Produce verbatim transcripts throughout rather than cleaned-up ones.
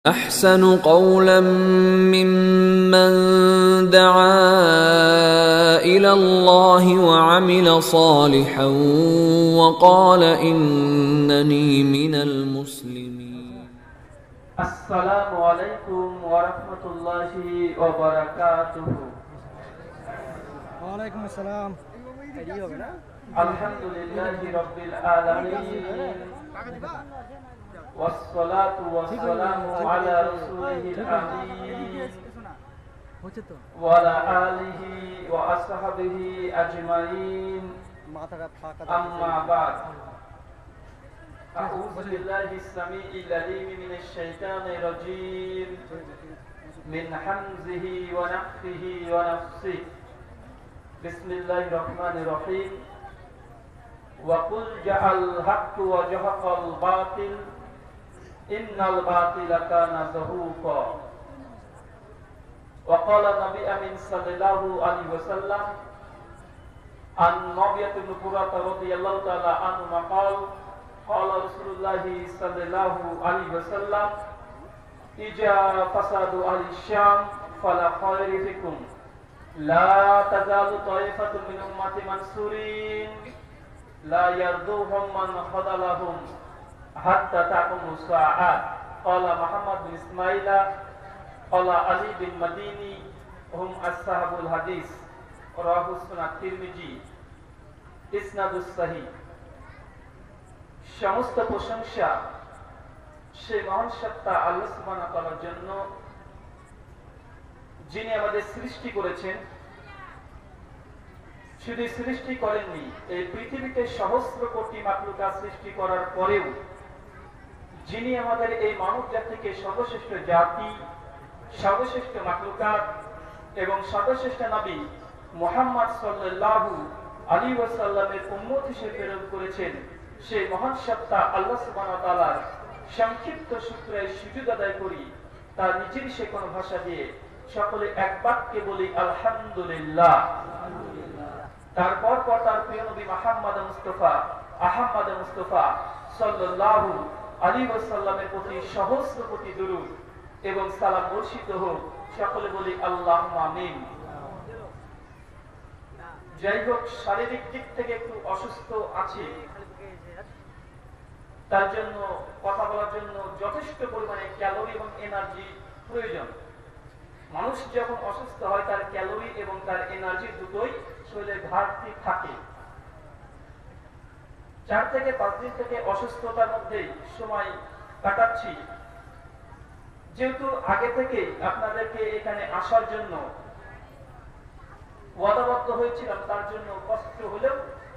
أحسن قولا ممن دعا إلى الله وعمل صالحا وقال إنني من المسلمين. السلام عليكم ورحمة الله وبركاته. وعليكم السلام. الحمد لله رب العالمين والصلاة والسلام على رسوله الأمين وعلى آله وأصحابه أجمعين. أما بعد، أعوذ بالله السميع العليم من الشيطان الرجيم من حمزه ونفخه ونفسه. بسم الله الرحمن الرحيم. وقل جاء الحق وزهق الباطل إن الباطل كان زهوقا. وقال النبي أمين صلى الله عليه وسلم عن معاوية بن قرة رضي الله تعالى عنه قال قال رسول الله صلى الله عليه وسلم إذا فساد أهل الشام فلا خير فيكم لا تزال طائفة من أمة منصورين لا يرضوهم من خذلهم حتى تقوم الساعة. قال محمد بن إسماعيل قال علي بن مديني هم أصحاب الحديث رواه السنن الترمذي ইসনাদ সহিহ। সমস্ত প্রশংসা সেই মহান সত্তা আল্লাহ সুবহানাহু ওয়া তাআলার জন্য, যিনি আমাদের সৃষ্টি করেছেন। শুধু সৃষ্টি করেননি, এই পৃথিবীতে সহস্র কোটি মাখলুকাত সৃষ্টি করার পরেও যিনি আমাদের এই মানব জাতিকে সর্বশ্রেষ্ঠ জাতি, সর্বশ্রেষ্ঠ মাখলুকাত এবং সর্বশ্রেষ্ঠ নবী মুহাম্মদ সাল্লাল্লাহু আলাইহি ওয়াসাল্লামের উম্মত হিসেবে প্রেরণ করেছেন, সেই মহান সত্তা আল্লাহ সুবহানাহু ওয়া তাআলার সংক্ষিপ্ত শুকরিয়া সুজুদ আদায় করি। তার নিজের সে কোন ভাষা দিয়ে সকলে এক বাক্যে বলি আলহামদুলিল্লাহ। তারপর পর তার প্রিয় নবী মুহাম্মদ মুস্তাফা আহমদ মুস্তাফা সাল্লাল্লাহু আলাইহি ওয়াসাল্লামের প্রতি সহস্র কোটি দুরূদ এবং সালাম বর্ষিত হোক। সকলে বলি আল্লাহুম্মা আমিন। যাই হোক, শারীরিক দিক থেকে একটু অসুস্থ আছি, তার জন্য কথা বলার জন্য যথেষ্ট পরিমাণে ক্যালোরি এবং এনার্জি প্রয়োজন। মানুষ যখন অসুস্থ হয় তার ক্যালোরি এবং তার এনার্জি দুটোই শরীরে ঘাটতি থাকে। চার থেকে পাঁচ দিন থেকে অসুস্থতার মধ্যে সময় কাটাচ্ছি। যেহেতু আগে থেকে আপনাদেরকে এখানে আসার জন্য ওয়াদাবদ্ধ হয়েছিলাম, তার জন্য কষ্ট হলেও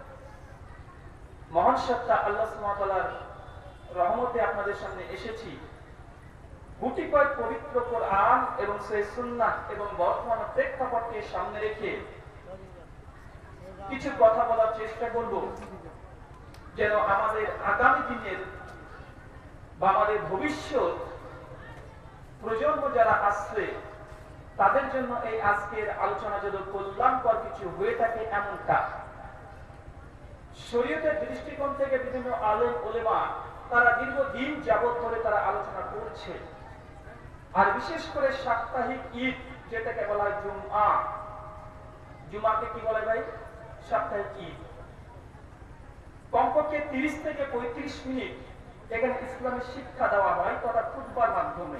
মহান সত্তা আল্লাহ সুবহানাহু ওয়া তাআলার রহমতে আপনাদের সামনে এসেছি। গুটি কয়েক পবিত্র কোরআন এবং সেই সুন্নাহ এবং বর্তমান প্রেক্ষাপটকে সামনে রেখে কিছু কথা বলার চেষ্টা করব, যেন আমাদের আগামী দিনের বা আমাদের ভবিষ্যৎ প্রজন্ম যারা আসছে তাদের জন্য এই আজকের আলোচনা যদি কল্যাণকর কিছু হয়ে থাকে এমনটা। শরীয়তের দৃষ্টিকোণ থেকে বিভিন্ন আলেম ওলেমা তারা দীর্ঘদিন যাবত ধরে তারা আলোচনা করছে। আর বিশেষ করে সাপ্তাহিক ঈদ, যেটাকে বলা হয় জুমআ, জুমাকে কি বলে ভাই? সাপ্তাহিক ঈদ। কমপক্ষে তিরিশ থেকে পঁয়ত্রিশ মিনিট এখানে ইসলামের শিক্ষা দেওয়া হয়, তথা খুতবার মাধ্যমে।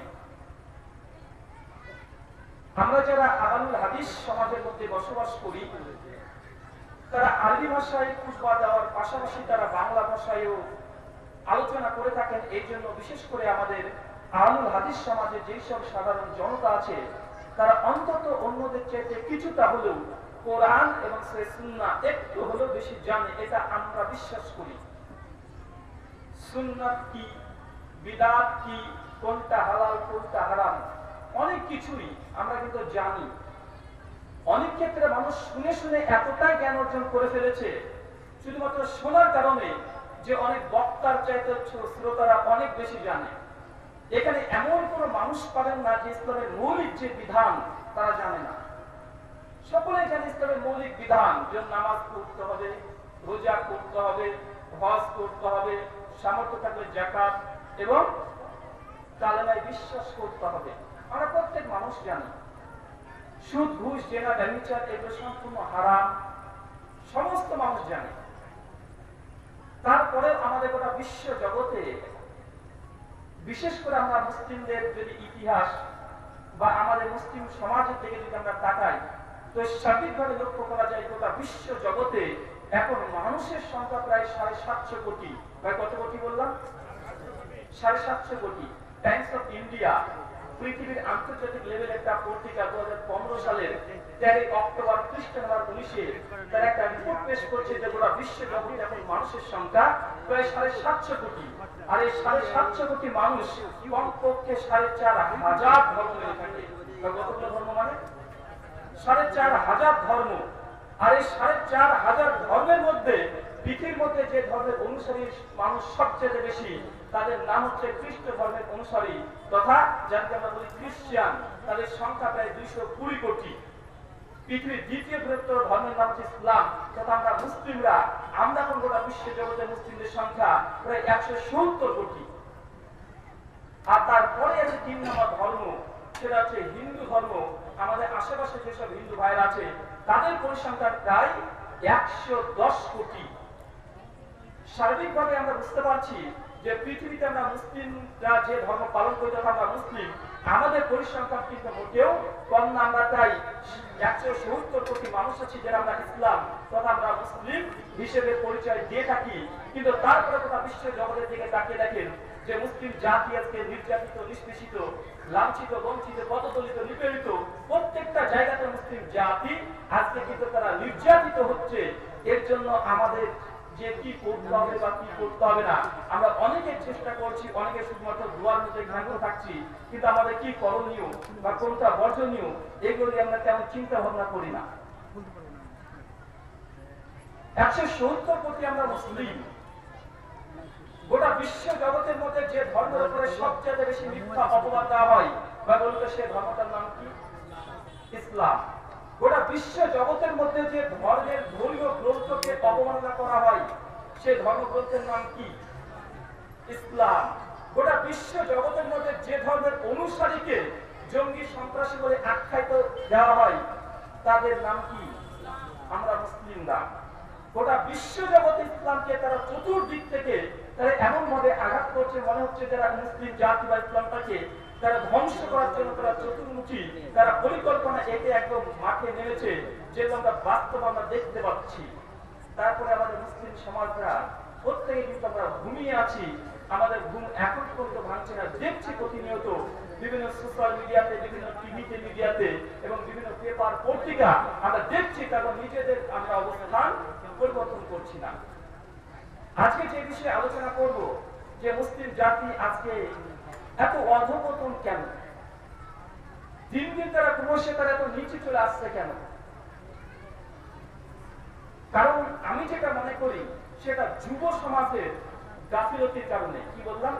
আমরা যারা আহলুল হাদিস সমাজের মধ্যে বসবাস করি, তারা আরবি ভাষায় খুতবা দেওয়ার পাশাপাশি তারা বাংলা ভাষায়ও আলোচনা করে থাকেন। এই জন্য বিশেষ করে আমাদের আহলুল হাদিস সমাজে যেসব সাধারণ জনতা আছে তারা অন্তত অন্যদের চাইতে কিছুটা হলেও কোরআন এবং সুন্নাহ একটু হলেও বেশি জানে, এটা আমরা বিশ্বাস করি। সুন্নাত কি, বিদআত কি, কোনটা হালাল কোনটা হারাম, অনেক কিছুই আমরা কিন্তু জানি। অনেক ক্ষেত্রে মানুষ শুনে শুনে এতটাই জ্ঞান অর্জন করে ফেলেছে শুধুমাত্র শোনার কারণে, যে অনেক বক্তার চাইতে শ্রোতারা অনেক বেশি জানে। এখানে এমন কোন মানুষ পাবেন না যে ইসলামের মৌলিক যে বিধান তারা জানে না। সকলে জানে ইসলামের মৌলিক বিধান, যে নামাজ পড়তে হবে, রোজা করতে হবে, হজ করতে হবে, সামর্থ্য থাকলে যাকাত এবং কালেমায় বিশ্বাস করতে হবে। আমরা প্রত্যেক মানুষ জানি সুদ, ঘুষ, জেনা, ব্যভিচার এগুলো সম্পূর্ণ হারাম, সমস্ত মানুষ জানে। তারপরে আমাদের গোটা বিশ্ব জগতে, বিশেষ করে আমরা মুসলিমদের যদি ইতিহাস বা আমাদের মুসলিম সমাজের থেকে যদি আমরা তাকাই, তো সঠিকভাবে লক্ষ্য করা যায় গোটা বিশ্ব জগতে এখন মানুষের সংখ্যা প্রায় সাড়ে সাতশো কোটি। প্রায় কত কোটি বললাম? সাড়ে সাতশো কোটি। টাইমস অফ ইন্ডিয়া, পৃথিবীর আন্তর্জাতিক লেভেল একটা পত্রিকা, দু হাজার পনেরো সালের তেরোই অক্টোবর খ্রিস্টান উনিশে তারা একটা রিপোর্ট পেশ করছে যে গোটা বিশ্ব জগতে এখন মানুষের সংখ্যা প্রায় সাড়ে সাতশো কোটি। আর এই সাড়ে সাতশো কোটি মানুষ কমপক্ষে সাড়ে চার হাজার ধর্ম মেনে থাকে। কতগুলো ধর্ম মানে? সাড়ে চার হাজার ধর্ম। আর এই সাড়ে চার হাজার ধর্মের মধ্যে পৃথিবীর মধ্যে যে ধর্মের অনুসারী মানুষ সবচেয়ে বেশি, তাদের নাম হচ্ছে খ্রিস্ট ধর্মের অনুসারী, তথা যাকে আমরা বলি খ্রিস্টান। তাদের সংখ্যা প্রায় দুইশো কুড়ি কোটি। পৃথিবীর দ্বিতীয় বৃহত্তর ধর্মের নাম হচ্ছে ইসলাম, তথা আমরা মুসলিমরা, আমরা এখন গোটা বিশ্ব জগতে মুসলিমদের সংখ্যা প্রায় একশো সত্তর কোটি। আর তারপরে আছে তিন নম্বর ধর্ম, সেটা হচ্ছে হিন্দু ধর্ম। আমাদের আশেপাশে যেসব হিন্দু ভাইরা আছে তাদের পরিসংখ্যান প্রায় একশো দশ কোটি। সার্বিকভাবে আমরা বুঝতে পারছি যে পৃথিবীতে আমরা মুসলিমরা যে ধর্ম পালন করি, তথা আমরা মুসলিম, আমাদের পরিসংখ্যান কিন্তু মোটেও কম না। আমরা প্রায় একশো সত্তর কোটি মানুষ আছি যারা আমরা ইসলাম তথা আমরা মুসলিম হিসেবে পরিচয় দিয়ে থাকি। কিন্তু তারপরে গোটা বিশ্ব জগতের দিকে তাকিয়ে দেখেন যে মুসলিম জাতি আজকে নির্যাতিত, নিষ্পেষিত, লাঞ্ছিত, বঞ্চিত, পদদলিত, নিপীড়িত, প্রত্যেকটা জায়গাতে মুসলিম জাতি আজকে কিন্তু তারা নির্যাতিত হচ্ছে। এর জন্য আমাদের যে কি করতে হবে বা কি করতে হবে না, আমরা অনেকে চেষ্টা করছি, অনেকে শুধুমাত্র দুয়ার মধ্যে ঘাঙ্গ থাকছি, কিন্তু আমাদের কি করণীয় বা কোনটা বর্জনীয় এগুলো আমরা তেমন চিন্তা ভাবনা করি না। একশো সত্তর কোটি আমরা মুসলিম। গোটা বিশ্ব জগতের মধ্যে যে ধর্মের উপরে সবচেয়ে বেশি মিথ্যা অপবাদ দেওয়া হয় বা বলতে সে ধর্মটার নাম কি? ইসলাম। গোটা বিশ্ব জগতের মধ্যে যে ধর্মের ধর্মীয় গ্রন্থকে অবমাননা করা হয় সে ধর্মগ্রন্থের নাম কি? ইসলাম। গোটা বিশ্ব জগতের মধ্যে যে ধর্মের অনুসারীকে জঙ্গি, সন্ত্রাসী বলে আখ্যায়িত দেওয়া হয় তাদের নাম কি? আমরা মুসলিমরা। গোটা বিশ্ব জগতে ইসলামকে তারা চতুর্দিক থেকে তারা এমন ভাবে আঘাত করছে, মনে হচ্ছে যারা মুসলিম জাতি বা ইসলামটাকে তারা ধ্বংস করার জন্য তারা চতুর্মুখী তারা পরিকল্পনা একে একদম মাঠে নেমেছে, যেটা আমরা বাস্তব আমরা দেখতে পাচ্ছি। তারপরে আমাদের মুসলিম সমাজরা প্রত্যেকে কিন্তু আমরা ঘুমিয়ে আছি, আমাদের ঘুম এখন পর্যন্ত ভাঙছে না। দেখছি প্রতিনিয়ত বিভিন্ন সোশ্যাল মিডিয়াতে, বিভিন্ন টিভিতে, মিডিয়াতে এবং বিভিন্ন পেপার পত্রিকা আমরা দেখছি, তারপর নিজেদের আমরা অবস্থান পরিবর্তন করছি না। আজকে যে বিষয়ে আলোচনা করব যে মুসলিম জাতি আজকে এত অধঃপতন কেন, দিন দিন তারা ক্রমশ তারা এত নিচে চলে আসছে কেন? কারণ আমি যেটা মনে করি সেটা যুব সমাজের গাফিলতির কারণে। কি বললাম?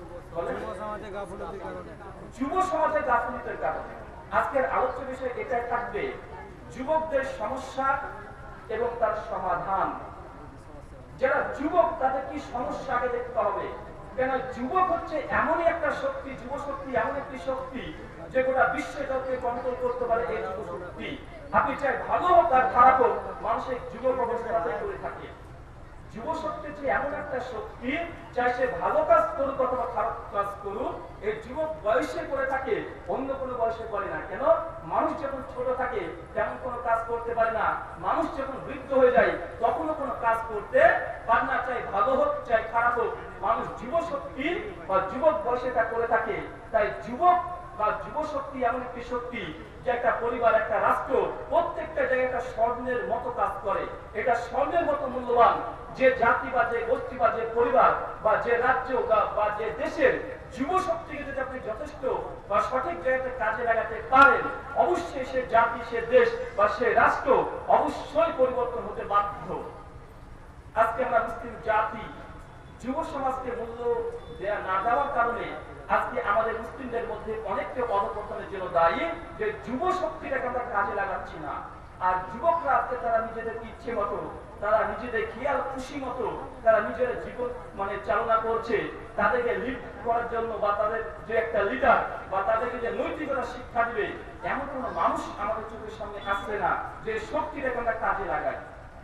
যুব সমাজের গাফিলতির কারণে। আজকের আলোচ্য বিষয় এটাই থাকবে, যুবকদের সমস্যা এবং তার সমাধান। যারা যুবক তাদের কি সমস্যা আগে দেখতে হবে, কেন যুবক হচ্ছে এমনই একটা শক্তি, যুব শক্তি এমন একটি শক্তি যে গোটা বিশ্বকে কন্ট্রোল করতে পারে। এই যুব শক্তি আপনি চাই ভালো হোক আর খারাপ হোক, মানুষের যুবক অবস্থাতেই করে থাকে। যুব শক্তি যে এমন একটা শক্তি, চাই সে ভালো কাজ করুক অথবা খারাপ কাজ করুক, এই যুবক বয়সে করে থাকে, অন্য কোনো বয়সে করে না। কেন? মানুষ যখন ছোট থাকে তেমন কোনো কাজ করতে পারে না, মানুষ যখন বৃদ্ধ হয়ে যায় তখনও কোনো কাজ করতে পারে না। চাই ভালো হোক চাই খারাপ হোক, মানুষ যুব শক্তি বা যুবক বয়সে তা করে থাকে। তাই যুবক বা যুব শক্তি এমন একটি শক্তি যে একটা পরিবার, একটা রাষ্ট্র, প্রত্যেকটা জায়গায় একটা স্বর্ণের মতো কাজ করে। এটা স্বর্ণের মতো মূল্যবান। যে জাতি বা যে গোষ্ঠী বা যে পরিবার বা যে রাজ্য বা যে দেশের যুব শক্তিকে যদি আপনি যথেষ্ট বা সঠিক জায়গাতে কাজে লাগাতে পারেন, অবশ্যই সে জাতি, সে দেশ বা সে রাষ্ট্র অবশ্যই পরিবর্তন হতে বাধ্য। আজকে আমরা মুসলিম জাতি যুব সমাজকে মূল্য দেয়া না দেওয়ার কারণে আজকে আমাদের মুসলিমদের মধ্যে অনেকটা অধঃপতনের জন্য দায়ী, যে যুব শক্তিটাকে আমরা কাজে লাগাচ্ছি না। আর যুবকরা আজকে তারা নিজেদের ইচ্ছে মতো, তারা নিজেদের খেয়াল খুশি মতো তারা নিজের জীবন মানে চালনা করছে, তাদেরকে লিড করার জন্য বা তাদের যে একটা লিডার বা তাদেরকে যে নৈতিকতা শিক্ষা দিবে এমন কোন মানুষ আমাদের চোখের সামনে আসছে না যে শক্তিটা আমরা কাজে লাগায়।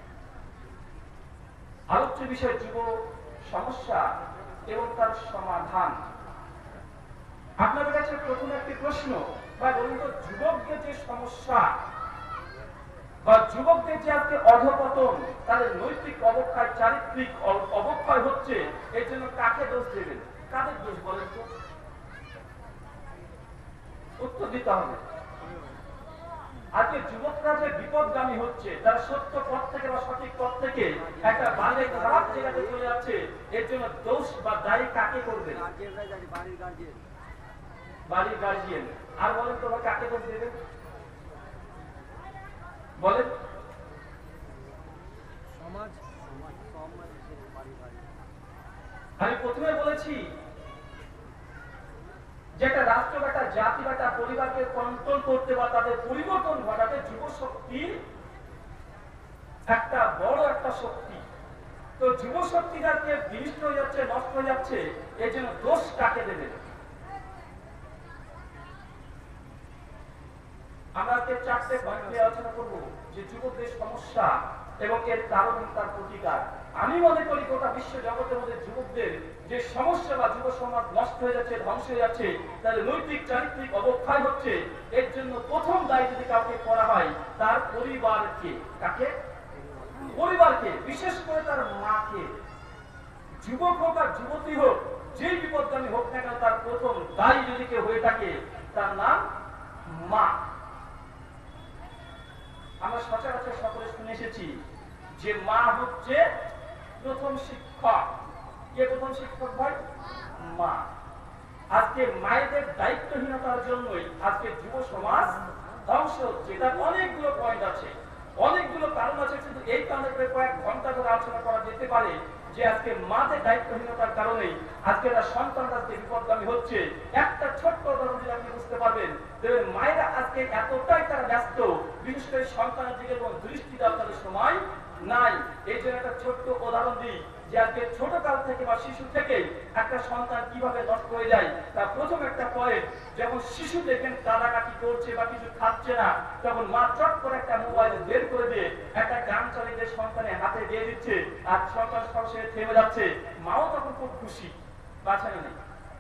আলোচ্য বিষয় যুব সমস্যা এবং তার সমাধান। আপনাদের কাছে প্রথম একটি প্রশ্ন, বা বলুন তো, যুবকদের যে সমস্যা বা যুবকদের যে আজকে অধপতন, তাদের নৈতিক অবক্ষয়, চারিত্রিক অবক্ষয় হচ্ছে, এর জন্য কাকে দোষ দেবেন? কাদের দোষ বলেন তো? উত্তর দিতে হবে। আজকে যুবকরা যে বিপদগামী হচ্ছে, তারা সত্য পথ থেকে বা সঠিক পথ থেকে একটা বাইরে খারাপ জায়গাতে চলে যাচ্ছে, এর জন্য দোষ বা দায়ী কাকে করবেন? বাড়ির গার্জিয়ান। আর বলেন তোমরা কাকে দোষ দেবেন? বলেন। আমি প্রথমে বলেছি যে একটা রাষ্ট্র বা একটা জাতি বা একটা পরিবারকে কন্ট্রোল করতে বা তাদের পরিবর্তন ঘটাতে যুব শক্তি একটা বড় একটা শক্তি। তো যুব শক্তি যাতে বিনষ্ট হয়ে যাচ্ছে, নষ্ট হয়ে যাচ্ছে, এর জন্য দোষ কাকে দেবেন? আমরা আজকে চারটে পয়েন্ট নিয়ে আলোচনা করবো যে যুবকদের সমস্যা এবং এর কারণ, তার প্রতিকার। আমি মনে করি গোটা বিশ্ব জগতের মধ্যে যুবকদের যে সমস্যা বা যুব সমাজ নষ্ট হয়ে যাচ্ছে, ধ্বংস হয়ে যাচ্ছে, তাদের নৈতিক চারিত্রিক অবক্ষয় হচ্ছে, এর জন্য প্রথম দায়ী যদি কাউকে করা হয়, তার পরিবারকে। কাকে? পরিবারকে, বিশেষ করে তার মাকে। যুবক হোক আর যুবতী হোক, যেই বিপদগামী হোক না কেন, তার প্রথম দায়ী যদি কেউ হয়ে থাকে, তার নাম মা। আমরা সচরাচর সকলে শুনে এসেছি যে মা হচ্ছে প্রথম শিক্ষক। কে প্রথম শিক্ষক ভাই? মা। আজকে মায়েদের দায়িত্বহীনতার জন্যই আজকে যুব সমাজ ধ্বংস হচ্ছে। তার অনেকগুলো পয়েন্ট আছে, অনেকগুলো কারণ আছে, কিন্তু এই কারণে কয়েক ঘন্টা ধরে আলোচনা করা যেতে পারে যে আজকে মাদের দায়িত্বহীনতার কারণেই আজকে তার সন্তানরা যে বিপদগামী হচ্ছে। একটা ছোট্ট উদাহরণ দিলে আপনি বুঝতে পারবেন। দেখবেন মায়েরা আজকে এতটাই তারা ব্যস্ত, বিশেষ করে সন্তানের দিকে এবং দৃষ্টি দেওয়ার তাদের সময় নাই। এই জন্য একটা ছোট্ট উদাহরণ দিই যে আজকে ছোট কাল থেকে বা শিশু থেকে একটা সন্তান কিভাবে নষ্ট হয়ে যায়। তার প্রথম একটা পয়েন্ট, যখন শিশু দেখেন কাদাকাটি করছে বা কিছু খাচ্ছে না, তখন মা চট করে একটা মোবাইল বের করে দিয়ে একটা গান চালিয়ে সন্তানের হাতে দিয়ে দিচ্ছে, আর সন্তান সরাসরি থেমে যাচ্ছে। মাও তখন খুব খুশি, বাঁচানো নেই।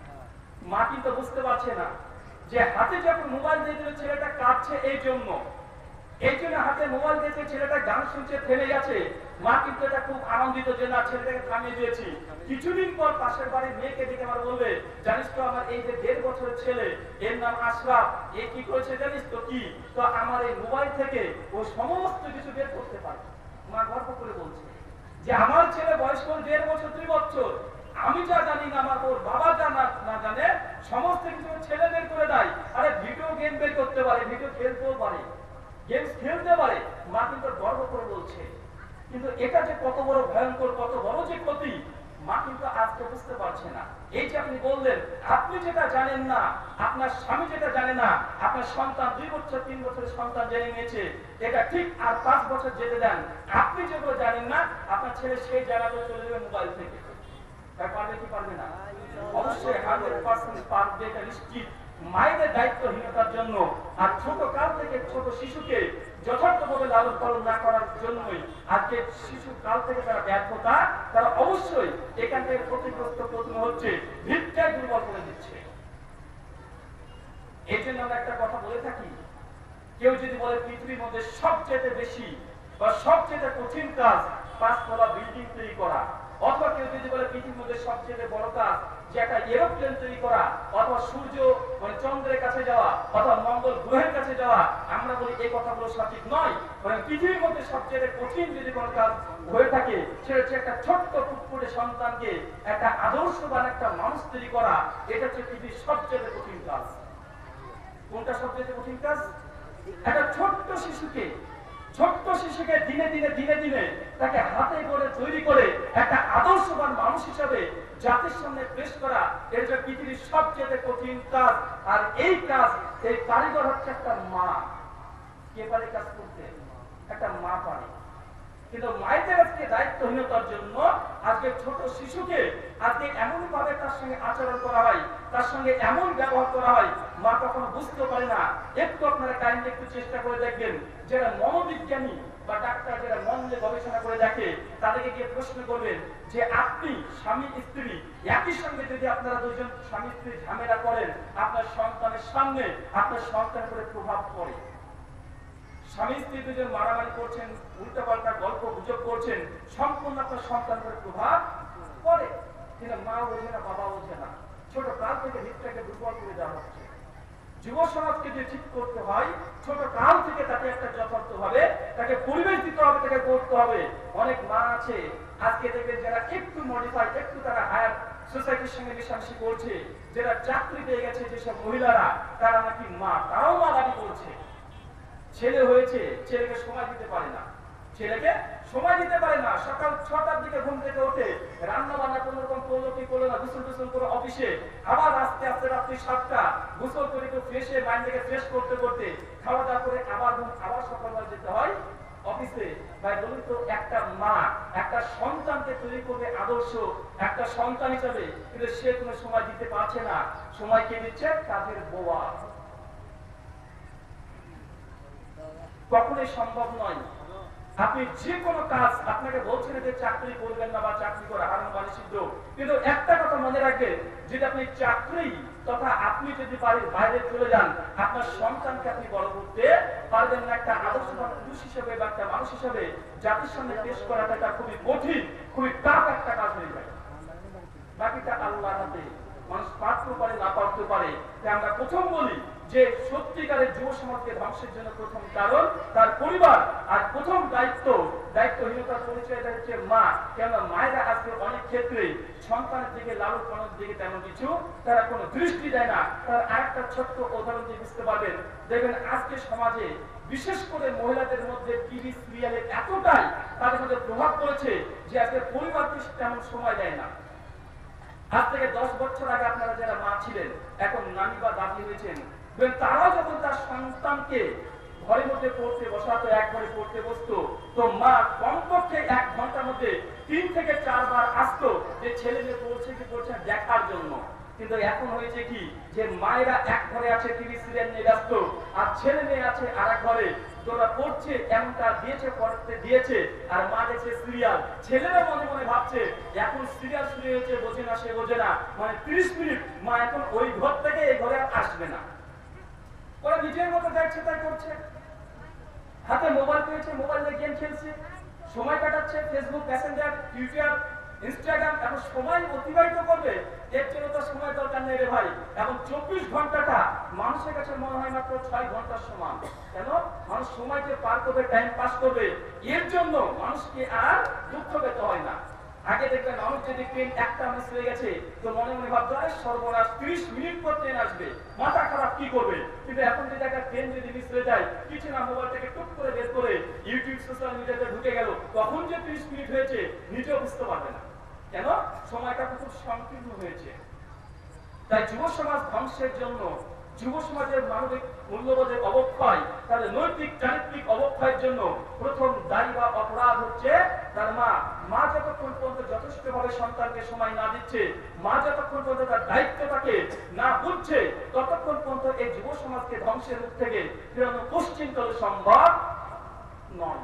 মা কিন্তু বুঝতে পারছে না যে হাতে যখন মোবাইল দিয়ে দিল, ছেলেটা কাঁদছে এই জন্য, এই জন্য হাতে মোবাইল দিয়েছে, ছেলেটা গান শুনছে, থেমে গেছে। মা কিন্তু এটা খুব আনন্দিত যে না, ছেলেটাকে থামিয়ে দিয়েছি। কিছুদিন পর পাশের বাড়ির মেয়েকে দেখে আমার বলবে, জানিস তো আমার এই যে দেড় বছরের ছেলে, এর নাম আশরাফ, এ কি করেছে জানিস তো? কি? তো আমার এই মোবাইল থেকে ও সমস্ত কিছু বের করতে পারে। মা গর্ব করে বলছে যে আমার ছেলে বয়স করে দেড় বছর, দুই বছর, আমি যা জানি না, আমার ওর বাবা যা না জানে, সমস্ত কিছু ছেলে বের করে দেয়। আরে ভিডিও গেম বের করতে পারে, ভিডিও খেলতেও পারে, গেমস খেলতে পারে। মা কিন্তু গর্ব করে বলছে। কিন্তু এটা যে কত বড় ভয়ঙ্কর, কত বড় যে ক্ষতি, মা কিন্তু আজকে বুঝতে পারছে না। এই যে আপনি বললেন, আপনি যেটা জানেন না, আপনার স্বামী যেটা জানে না, আপনার সন্তান দুই বছর তিন বছরের সন্তান জেনে নিয়েছে, এটা ঠিক। আর পাঁচ বছর যেতে দেন, আপনি যেগুলো জানেন না, আপনার ছেলে সেই জায়গাতে চলে যাবে মোবাইল থেকে। পারবে কি পারবে না? অবশ্যই হান্ড্রেড পার্সেন্ট পারবে, এটা নিশ্চিত। মায়েদের দায়িত্বহীনতার জন্য আর ছোট কাল থেকে ছোট শিশুকে যথার্থভাবে লালন পালন না করার জন্যই আজকে শিশু কাল থেকে তারা ব্যর্থতা, তারা অবশ্যই এখান থেকে ক্ষতিগ্রস্ত প্রথম হচ্ছে, ভিতটাই দুর্বল করে দিচ্ছে। এই জন্য আমরা একটা কথা বলে থাকি, কেউ যদি বলে পৃথিবীর মধ্যে সবচেয়ে বেশি বা সবচেয়ে কঠিন কাজ পাঁচতলা বিল্ডিং তৈরি করা, অথবা কেউ যদি বলে পৃথিবীর মধ্যে সবচেয়ে বড় কাজ যে একটা এরোপ্লেন তৈরি করা, অথবা সূর্য মানে চন্দ্রের কাছে যাওয়া, অথবা মঙ্গল গ্রহের কাছে যাওয়া, আমরা বলি এই কথাগুলো সঠিক নয়। মানে পৃথিবীর মধ্যে সবচেয়ে কঠিন যদি কোনো কাজ হয়ে থাকে, সেটা হচ্ছে একটা ছোট্ট ফুটফুটে সন্তানকে একটা আদর্শবান একটা মানুষ তৈরি করা। এটা হচ্ছে পৃথিবীর সবচেয়ে কঠিন কাজ। কোনটা সবচেয়ে কঠিন কাজ? একটা ছোট্ট শিশুকে ছোট্ট শিশুকে দিনে দিনে দিনে দিনে তাকে হাতে করে তৈরি করে একটা আদর্শবান মানুষ হিসাবে জাতির সামনে পেশ করা, এর যে পৃথিবীর সবচেয়ে কঠিন কাজ। আর এই কাজ, এই কারিগর হচ্ছে একটা মা। কে পারে কাজ করতে? একটা মা পারে। কিন্তু মায়েদের আজকে দায়িত্বহীনতার জন্য আজকে ছোট শিশুকে আজকে এমন ভাবে তার সঙ্গে আচরণ করা হয়, তার সঙ্গে এমন ব্যবহার করা হয়, মা কখনো বুঝতে পারে না। একটু আপনারা কাইন্ডলি একটু চেষ্টা করে দেখবেন, যারা মনোবিজ্ঞানী বা ডাক্তার যারা মন নিয়ে গবেষণা করে দেখে, তাদেরকে গিয়ে প্রশ্ন করবেন যে আপনি স্বামী স্ত্রী একই সঙ্গে যদি আপনারা দুজন স্বামী স্ত্রী ঝামেলা করেন, আপনার সন্তানের সামনে আপনার সন্তানের উপরে প্রভাব পড়ে। স্বামী স্ত্রী দুজন মারামারি করছেন, উল্টা পাল্টা গল্প গুজব করছেন, সম্পূর্ণ আপনার সন্তানের উপরে প্রভাব পড়ে। কিন্তু মা বোঝে না, বাবা বোঝে না, ছোট কাল থেকে ভিতটাকে দুর্বল করে দেওয়া হচ্ছে। যুব সমাজকে যে ঠিক করতে হয়, ছোট কাল থেকে তাকে একটা যথার্থ ভাবে তাকে পরিবেশ দিতে হবে, তাকে করতে হবে। অনেক মা আছে আজকে দেখবেন যারা একটু মডিফাই, একটু তারা হায়ার সোসাইটির সঙ্গে মিশামিশি করছে, যারা চাকরি পেয়ে গেছে যেসব মহিলারা, তারা নাকি মা, তারাও মা দাবি করছে। ছেলে হয়েছে, ছেলেকে সময় দিতে পারে না, ছেলেকে সময় দিতে পারে না। সকাল ছটার দিকে ঘুম থেকে ওঠে, রান্না বান্না কোন রকম করলো কি করলো না, গোসল টোসল করে অফিসে, আবার আস্তে আস্তে রাত্রি সাতটা গোসল করে একটু ফ্রেশে মাইন্ডটাকে ফ্রেশ করতে করতে খাওয়া দাওয়া করে আবার ঘুম, আবার সকালবেলা যেতে হয় অফিসে। ভাই বলুন তো, একটা মা একটা সন্তানকে তৈরি করবে আদর্শ একটা সন্তান হিসাবে, কিন্তু সে কোনো সময় দিতে পারছে না। সময় কে দিচ্ছে? তাদের বোয়া। কখনোই সম্ভব নয়। আপনি যে কোনো কাজ, আপনাকে বলছেন যে চাকরি করবেন না বা চাকরি করা হারাম বা নিষিদ্ধ, কিন্তু একটা কথা মনে রাখবেন, যদি আপনি চাকরি তথা আপনি যদি বাড়ির বাইরে চলে যান, আপনার সন্তানকে আপনি বড় করতে পারবেন না। একটা আদর্শবান পুরুষ হিসেবে বা একটা মানুষ হিসেবে জাতির সামনে পেশ করাটা এটা খুবই কঠিন, খুবই টাফ একটা কাজ হয়ে যায়। বাকিটা আল্লাহর হাতে, মানুষ পারতে পারে না পারতে পারে। তাই আমরা প্রথম বলি যে সত্যিকারের যুব সমাজকে ধ্বংসের জন্য প্রথম কারণ তার পরিবার, আর প্রথম দায়িত্ব দায়িত্বহীনতার পরিচয় হচ্ছে মা। কেন মায়েরা আজকে অনেক ক্ষেত্রে সন্তানের দিকে, লালন পালনের দিকে তেমন কিছু তারা কোনো দৃষ্টি দেয় না। তার আরেকটা ছোট্ট উদাহরণ দিয়ে বুঝতে পারবেন, দেখবেন আজকে সমাজে বিশেষ করে মহিলাদের মধ্যে টিভি সিরিয়ালের এতটাই তাদের মধ্যে প্রভাব পড়েছে যে আজকে পরিবারকে তেমন সময় দেয় না। আজ থেকে দশ বছর আগে আপনারা যারা মা ছিলেন, এখন নানি বা দাদি হয়েছেন, তারা যখন তার সন্তানকে ঘরের মধ্যে পড়তে বসাতো, এক ঘরে পড়তে বসতো, তো মা কমপক্ষে এক ঘন্টার মধ্যে তিন থেকে চারবার আসতো যে ছেলে মেয়ে পড়ছে কি পড়ছে দেখার জন্য। কিন্তু এখন হয়েছে কি, যে মায়েরা এক ঘরে আছে টিভি সিরিয়াল নিয়ে ব্যস্ত, আর ছেলে মেয়ে আছে আর এক ঘরে, তোরা পড়ছে এমনটা দিয়েছে, পড়তে দিয়েছে, আর মা দেখছে সিরিয়াল। ছেলেরা মনে মনে ভাবছে এখন সিরিয়াল শুরু হয়েছে, বোঝে না, সে বোঝে না, মানে ত্রিশ মিনিট মা এখন ওই ঘর থেকে এই ঘরে আর আসবে না। ওরা নিজের মতো যাচ্ছে তাই করছে, হাতে মোবাইল পেয়েছে, মোবাইলে গেম খেলছে, সময় কাটাচ্ছে, ফেসবুক, মেসেঞ্জার, টুইটার, ইনস্টাগ্রাম, এখন সময় অতিবাহিত করবে। এর জন্য তো সময় দরকার নেই রে ভাই। এখন চব্বিশ ঘন্টাটা মানুষের কাছে মনে হয় মাত্র ছয় ঘন্টার সমান। কেন? মানুষ সময়কে পার করবে, টাইম পাস করবে, এর জন্য মানুষকে আর দুঃখ পেতে হয় না। আগে দেখবেন মানুষ যদি ট্রেন একটা মিস হয়ে গেছে তো মনে মনে ভাবতো আরে সর্বনাশ, ত্রিশ মিনিট পর ট্রেন আসবে, মাথা খারাপ, কি করবে। কিন্তু এখন যদি একটা ট্রেন যদি মিস হয়ে যায়, কিছু না মোবাইল থেকে টুক করে বের করে ইউটিউব, সোশ্যাল মিডিয়াতে ঢুকে গেল, তখন যে ত্রিশ মিনিট হয়েছে নিজেও বুঝতে পারবে না। কেন? সময়টা খুব সংকীর্ণ হয়েছে। তাই যুব সমাজ ধ্বংসের জন্য, যুব সমাজের মানবিক মূল্যবোধের অবক্ষয়, তাদের নৈতিক চারিত্রিক অবক্ষয়ের জন্য প্রথম দায়ী বা অপরাধ হচ্ছে তার মা। মা যতক্ষণ পর্যন্ত যথেষ্ট ভাবে সন্তানকে সময় না দিচ্ছে, মা যতক্ষণ পর্যন্ত তার দায়িত্বটাকে না বুঝছে, ততক্ষণ পর্যন্ত এই যুব সমাজকে ধ্বংসের মুখ থেকে ফেরানো পশ্চিমকালে সম্ভব নয়।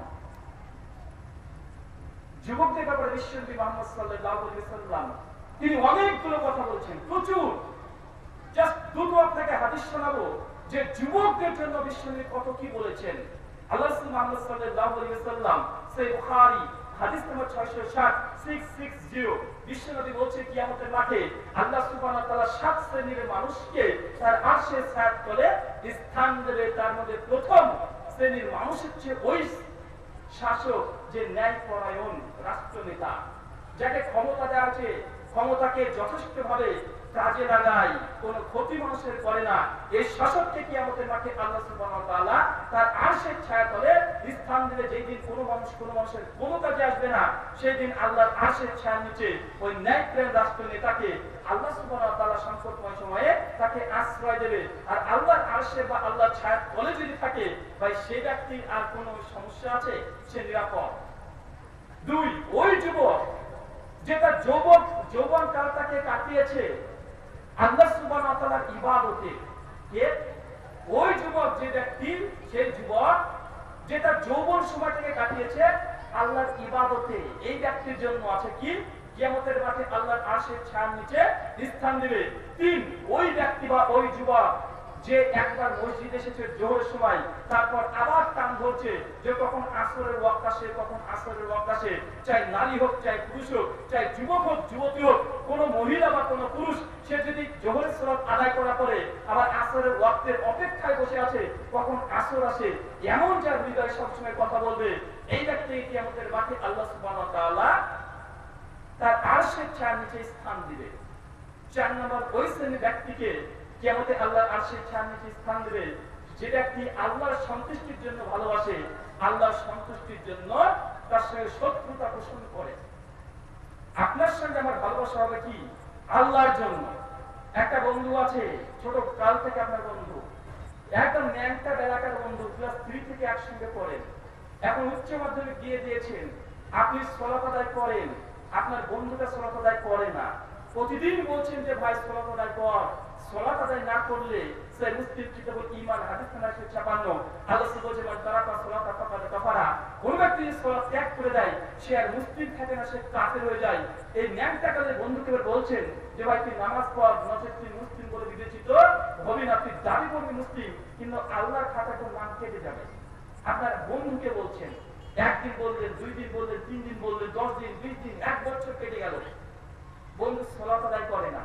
যুবকদের ব্যাপারে বিশ্বনবী মুহাম্মদ সাল্লাল্লাহু আলাইহি ওয়াসাল্লাম তিনি অনেকগুলো কথা বলছেন, প্রচুর। জাস্ট দুটো আপনাকে হাদিস শোনাবো যে যুবকদের জন্য বিশ্বনবী কত কি বলেছেন। আল্লাহ রাসূল মুহাম্মদ সাল্লাল্লাহু আলাইহি ওয়াসাল্লাম সহিহ বুখারী হাদিস নম্বর ছয়শো ষাট, ছয়শো ষাট, বিশ্বনবী বলছে কিয়ামতের মাঠে আল্লাহ সুবহানাহু ওয়া তাআলা সাত শ্রেণীর মানুষকে তার আরশের ছায়ার তলে স্থান দেবে। তার মধ্যে প্রথম শ্রেণীর মানুষ হচ্ছে ওই শাসক যে ন্যায়পরায়ণ রাষ্ট্রনেতা, যাকে ক্ষমতা দেওয়া আছে, ক্ষমতাকে যথেষ্ট ভাবে কাজে লাগায়, কোন ক্ষতি মানুষের করে না। এই শাসককে কিয়ামতের মাঠে আল্লাহ সুবহানাহু ওয়া তাআলা তার আরশের ছায়াতলে স্থান দিলে, যেই দিন কোনো মানুষ কোনো মানুষের কোনো কাজে আসবে না, সেই দিন আল্লাহর আরশের ছায়ার নিচে ওই ন্যায়প্রেম রাষ্ট্র নেতাকে আল্লাহ সুবহানাহু ওয়া তাআলা সংকটময় সময়ে তাকে আশ্রয় দেবে। আর আল্লাহর আরশে বা আল্লাহর ছায়ার তলে যদি থাকে, ভাই সেই ব্যক্তির আর কোনো সমস্যা আছে? সে নিরাপদ। দুই, ওই যুবক যেটা যৌবন যৌবন কালটাকে কাটিয়েছে আল্লাহ সুবহানাহু ওয়া তাআলার ইবাদতে। কে? ওই যুবক যে ব্যক্তি, সেই যুবক যেটা যৌবন সময়টাকে কাটিয়েছে আল্লাহর ইবাদতে। এই ব্যক্তির জন্য আছে কি? কিয়ামতের মাঠে আল্লাহর আরশের ছায়ার নিচে স্থান দিবে। তিন, ওই ব্যক্তি বা ওই যুবক যে একবার মসজিদে এসেছে জোহরের সময়, তারপর আবার টান ধরছে যে কখন আসরের ওয়াক্ত আসে, কখন আসরের ওয়াক্ত আসে, চাই নারী হোক, চাই পুরুষ হোক, চাই যুবক হোক, যুবতী হোক, কোন মহিলা বা কোন পুরুষ, সে যদি জোহরের সালাত আদায় করার পরে আবার আসরের ওয়াক্তের অপেক্ষায় বসে আছে কখন আসর আসে, এমন যার হৃদয় সবসময় কথা বলবে, এই ব্যক্তি কিয়ামতের মাঠে আল্লাহ সুবহানাহু ওয়া তাআলা তার আরশের ছায়ার নিচে স্থান দিবে। চার নম্বর, ওই শ্রেণীর ব্যক্তিকে কিয়ামতে আল্লাহর আরশের ছায়ার নিচে স্থান দিবে যে ব্যক্তি আল্লাহর সন্তুষ্টির জন্য ভালোবাসে, আল্লাহর সন্তুষ্টির জন্য তার সঙ্গে শত্রুতা পোষণ করে। আপনার সঙ্গে আমার ভালোবাসা হবে কি? আল্লাহর জন্য। একটা বন্ধু আছে, ছোট কাল থেকে আপনার বন্ধু, একদম ন্যাংটা বেলাকার বন্ধু, ক্লাস থ্রি থেকে একসঙ্গে পড়েন, এখন উচ্চ মাধ্যমিক দিয়ে দিয়েছেন, আপনি সালাত আদায় করেন, আপনার বন্ধুটা সালাত আদায় করে না, প্রতিদিন বলছেন যে ভাই সালাত আদায় কর, সালাত আদায় না করলে সে মুসলিম কিতাবুল ঈমান হাদিস নাম্বার একশো ছাপ্পান্ন আল্লাহ বলেছেন মান তারাকা সালাতা ফাকাদ কাফারা, কোন ব্যক্তি সালাত ত্যাগ করে দেয় সে আর মুসলিম থাকে না, সে কাফের হয়ে যায়। এই ন্যাংটাকালে বন্ধুকে বলছেন যে ভাই তুই নামাজ পড়, নচেত তুই মুসলিম বলে বিবেচিত হবি না, তুই দাবি করবি মুসলিম কিন্তু আল্লাহর খাতা তোর নাম কেটে যাবে। আপনার বন্ধুকে বলছেন, একদিন বললেন, দুই দিন বললেন, তিন দিন বললেন, দশ দিন, বিশ দিন, এক বছর কেটে গেল, বন্ধু সালাত আদায় করে না।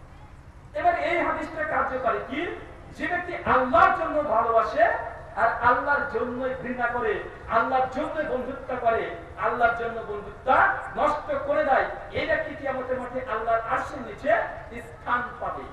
এবার এই হাদিসটা কার্যকারী কি? যে ব্যক্তি আল্লাহর জন্য ভালোবাসে আর আল্লাহর জন্যই ঘৃণা করে, আল্লাহর জন্য বন্ধুত্ব করে, আল্লাহর জন্য বন্ধুত্ব নষ্ট করে দেয়, এই ব্যক্তি কিয়ামতের মাঠে আল্লাহর আরশের নিচে স্থান পাবে।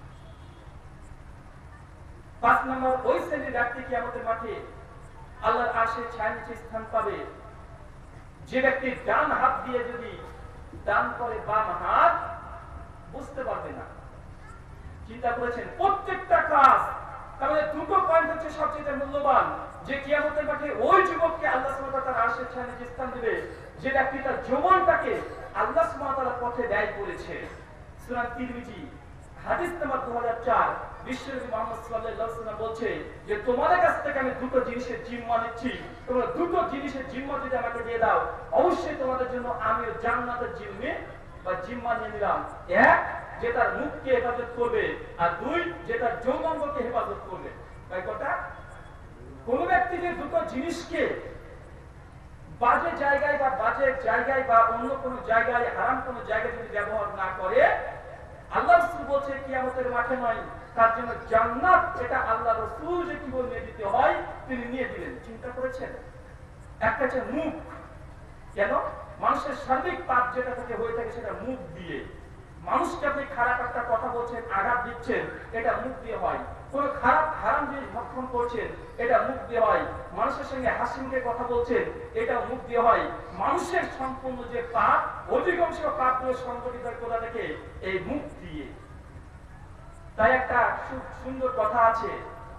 পাঁচ নম্বর, ওই শ্রেণীর ব্যক্তি কিয়ামতের মাঠে আল্লাহর আরশের ছায়ার নিচে স্থান পাবে যে ব্যক্তি ডান হাত দিয়ে যদি দান করে বাম হাত বুঝতে পারবে না। চিন্তা করেছেন প্রত্যেকটা কাজ, তাহলে দুটো পয়েন্ট হচ্ছে সবচেয়ে মূল্যবান, যে কিয়ামতের মাঠে ওই যুবককে আল্লাহ সুবহানাহু ওয়া তাআলা আরশের ছায়ার নিচে স্থান দিবে যে ব্যক্তি তার যৌবনটাকে আল্লাহ সুবহানাহু ওয়া তাআলার পথে ব্যয় করেছে। সূরা তিরমিজি হাদিস নাম্বার দুই হাজার চার, বিশ্বনবী মুহাম্মদ সাল্লাল্লাহু আলাইহি ওয়াসাল্লাম বলছে যে তোমাদের কাছ থেকে আমি দুটো জিনিসের জিম্মা নিচ্ছি, তোমরা দুটো জিনিসের জিম্মা যদি আমাকে দিয়ে দাও অবশ্যই তোমাদের জন্য আমি জান্নাতের জিম্মে বা জিম্মা নিয়ে নিলাম। এক, যে তার মুখকে হেফাজত করবে, আর দুই, যে তার যৌবনকে হেফাজত করবে। তাই কথা, কোন ব্যক্তি যে দুটো জিনিসকে বাজে জায়গায় বা বাজে জায়গায় বা অন্য কোন জায়গায়, হারাম কোন জায়গায় যদি ব্যবহার না করে, আল্লাহ রাসূল বলছে কিয়ামতের মাঠে নয় তার জন্য জান্নাত, এটা আল্লাহ রাসূল যে কি বলে দিতে হয় তিনি নিয়ে দিলেন। চিন্তা করেছেন? একটা হচ্ছে মুখ। কেন? মানুষের সার্বিক পাপ যেটা থেকে হয়ে থাকে সেটা মুখ দিয়ে। মানুষকে আপনি খারাপ একটা কথা বলছেন, আঘাত দিচ্ছেন, এটা মুখ দিয়ে হয়। কোন খারাপ হারাম জিনিস ভক্ষণ করছেন, এটা মুখ দিয়ে হয়। মানুষের সঙ্গে হাসি মুখে কথা বলছেন, এটা মুখ দিয়ে হয়। মানুষের সম্পূর্ণ যে পাপ, অধিকাংশ পাপগুলো সংগঠিত হয় কোথা থেকে? এই মুখ দিয়ে। তাই একটা সুন্দর কথা আছে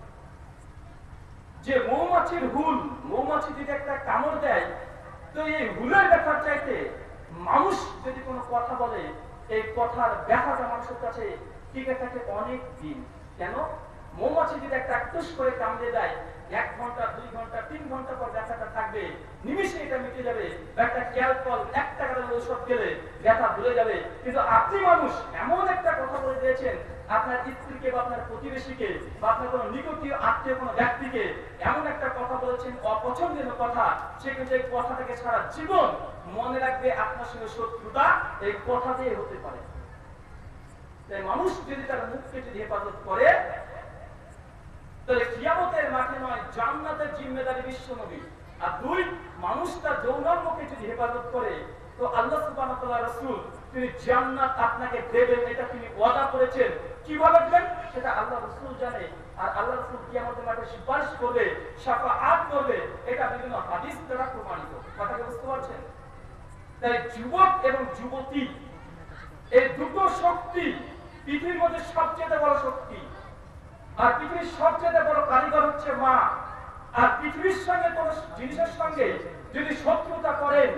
যে মৌমাছির হুল, মৌমাছি যদি একটা কামড় দেয় তো এই হুলের ব্যথার চাইতে মানুষ যদি কোনো কথা বলে এই কথার ব্যথাটা মানুষের কাছে টিকে থাকে অনেক দিন। কেন? মৌমাছি যদি একটা টুস করে কামড়ে দেয়, এক ঘন্টা, দুই ঘন্টা, তিন ঘন্টা পর ব্যথাটা থাকবে, নিমিষে এটা মিটে যাবে। একটা ক্যালপল, এক টাকার ঔষধ খেলে ব্যথা ভুলে যাবে। কিন্তু আপনি মানুষ এমন একটা কথা বলে দিয়েছেন আপনার স্ত্রীকে বা আপনার প্রতিবেশীকে বা আপনার কোনো নিকটীয় আত্মীয় কোনো ব্যক্তিকে, এমন একটা কথা বলেছেন অপছন্দের কথা, সে কিন্তু এই কথাটাকে সারা জীবন মনে রাখবে। আপনার সঙ্গে শত্রুতা এই কথা দিয়ে হতে পারে। তাই মানুষ যদি তার মুখকে যদি হেফাজত করে তাহলে কিয়ামতের মাঠে নয় জান্নাতের জিম্মেদারি বিশ্বনবী। আর দুই, মানুষ তার যৌনাঙ্গকে যদি হেফাজত করে তো আল্লাহ সুবহানাহু ওয়া তাআলা রাসূল তিনি জান্নাত আপনাকে দেবেন, এটা তিনি ওয়াদা করেছেন। কিভাবে দেবেন সেটা আল্লাহ রাসূল জানে। আর আল্লাহ রাসূল কিয়ামতের মাঠে সুপারিশ করবে, শাফাআত করবে, এটা বিভিন্ন হাদিস দ্বারা প্রমাণিত। কথাটা বুঝতে পারছেন? তাই যুবক এবং যুবতী এই দুটো শক্তি পৃথিবীর মধ্যে সবচেয়ে বড় শক্তি। আর পৃথিবীর সবচেয়ে বড় কারিগর হচ্ছে মা। আর পৃথিবীর সঙ্গে কোন জিনিসের সঙ্গে যদি শত্রুতা করেন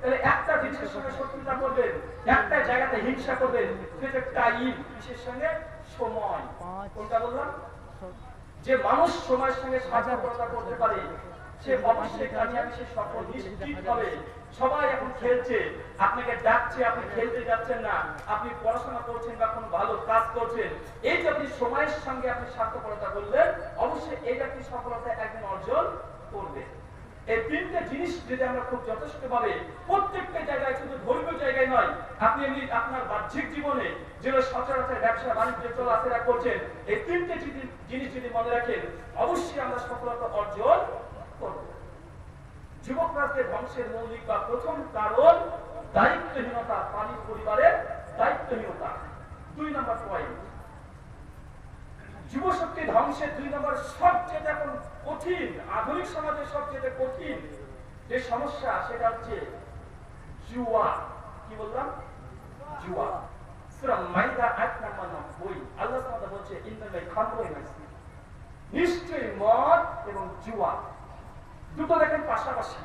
তাহলে একটা জিনিসের সঙ্গে শত্রুতা করবেন, একটা জায়গাতে হিংসা করবেন, সেটা টাইম, কিসের সঙ্গে? সময়। কোনটা বললাম? যে মানুষ সময়ের সঙ্গে স্বার্থপরতা করতে পারে সে অবশ্যই কামিয়াবি, সে সফল নিশ্চিত হবে। সবাই এখন খেলছে, আপনাকে ডাকছে, আপনি খেলতে যাচ্ছেন না, আপনি পড়াশোনা করছেন বা কোনো ভালো কাজ করছেন, এই যে আপনি সময়ের সঙ্গে আপনি স্বার্থপরতা করলেন, অবশ্যই এইটা আপনি সফলতা একদিন অর্জন করবে। এই তিনটে জিনিস যদি আমরা খুব যথেষ্ট ভাবে প্রত্যেকটা জায়গায়, শুধু ধর্মীয় জায়গায় নয়, আপনি এমনি আপনার বাহ্যিক জীবনে যেগুলো সচরাচর ব্যবসা বাণিজ্য চলাফেরা করছেন, এই তিনটে জিনিস যদি মনে রাখেন, অবশ্যই আমরা সফলতা অর্জন করব। যুবকরাকে ধ্বংসের মৌলিক বা প্রথম কারণ দায়িত্বহীনতা, পানি পরিবারের দায়িত্বহীনতা। দুই নম্বর পয়েন্ট, যুবশক্তি ধ্বংসের দুই নম্বর সবচেয়ে এখন কঠিন, আধুনিক সমাজের সবচেয়ে কঠিন যে সমস্যা, সেটা হচ্ছে জুয়া। কি বললাম? জুয়া। সূরা মাইদা আয়াত নাম্বার নব্বই, আল্লাহ সুবহানাহু বলছে, ইন্নাল খামরু ওয়াল মাইসির, নিশ্চয়ই মদ এবং জুয়া, দুটো দেখেন পাশাপাশি,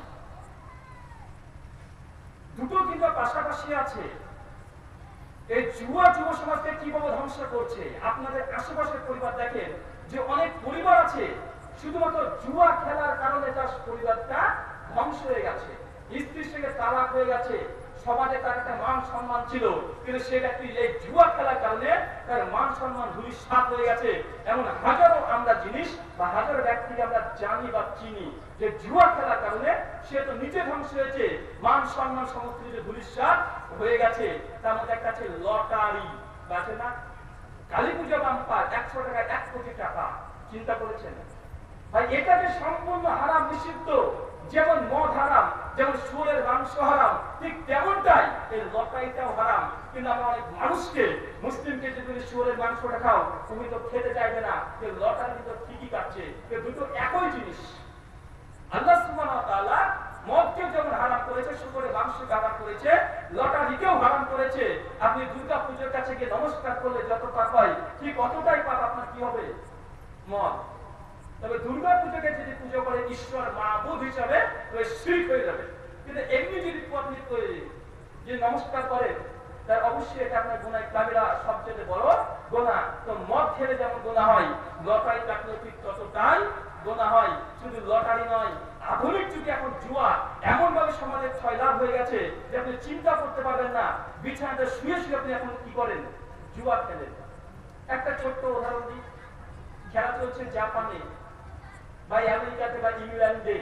দুটো কিন্তু পাশাপাশি আছে। এই জুয়া যুব সমাজকে কিভাবে ধ্বংস করছে? আপনাদের আশেপাশের পরিবার দেখেন যে অনেক পরিবার আছে শুধুমাত্র জুয়া খেলার কারণে তার পরিবারটা ধ্বংস হয়ে গেছে, স্ত্রীর সঙ্গে তালাক হয়ে গেছে, সমাজে তার একটা মান সম্মান ছিল, কিন্তু সেটা কি এই জুয়া খেলার কারণে তার মান সম্মান ধূলিসাৎ হয়ে গেছে। এমন হাজারো আমরা জিনিস বা হাজারো ব্যক্তিকে আমরা জানি বা চিনি যে জুয়া খেলার কারণে সে তো নিজে ধ্বংস হয়েছে, মান সম্মান সমস্ত কিছু ধূলিসাৎ হয়ে গেছে। তার মধ্যে একটা আছে লটারি, আছে না? কালী পূজা বাম্পার একশো টাকা এক কোটি টাকা, চিন্তা করেছেন ভাই? এটা যে সম্পূর্ণ হারাম, নিষিদ্ধ। যেমন মদ হারাম, যেমন শুয়োরের মাংস হারাম, ঠিক তেমনটাই এই লটারিটাও হারাম। কিন্তু আমরা অনেক মানুষকে, মুসলিমকে যদি তুমি শুয়োরের মাংসটা খাও, তুমি তো খেতে চাইবে না, কিন্তু লটারি তো ঠিকই কাটছে, দুটো একই জিনিস। আল্লাহ সুবহানাহু ওয়া তাআলা মদকে যেমন হারাম করেছে, শুয়োরের মাংসকে হারাম করেছে, লটারিকেও হারাম করেছে। আপনি দুর্গা পূজার কাছে গিয়ে নমস্কার করলে যত পাপ হয়, ঠিক অতটাই পাপ আপনার কি হবে? মদ। তবে দুর্গা পূজাকে যদি পুজো করে ঈশ্বর মাবুদ হিসাবে, তবে শিরক হয়ে যাবে। কিন্তু এমনি যদি আপনি যে নমস্কার করেন, তার অবশ্যই এটা আপনার গুনাহ কাবিরা, সবচেয়ে বড় গুনাহ। তো মদ খেলে যেমন গুনাহ হয়, লটারি কাটলে ঠিক ততটাই গুনাহ হয়। শুধু লটারি নয়, আধুনিক যুগে এখন জুয়া এমন ভাবে সমাজে ছয়লাভ হয়ে গেছে যে আপনি চিন্তা করতে পারবেন না। বিছানাতে শুয়ে শুয়ে আপনি এখন কি করেন? জুয়া খেলেন। একটা ছোট্ট উদাহরণ দিই, খেলা চলছে জাপানে বা আমেরিকাতে বা ইংল্যান্ডে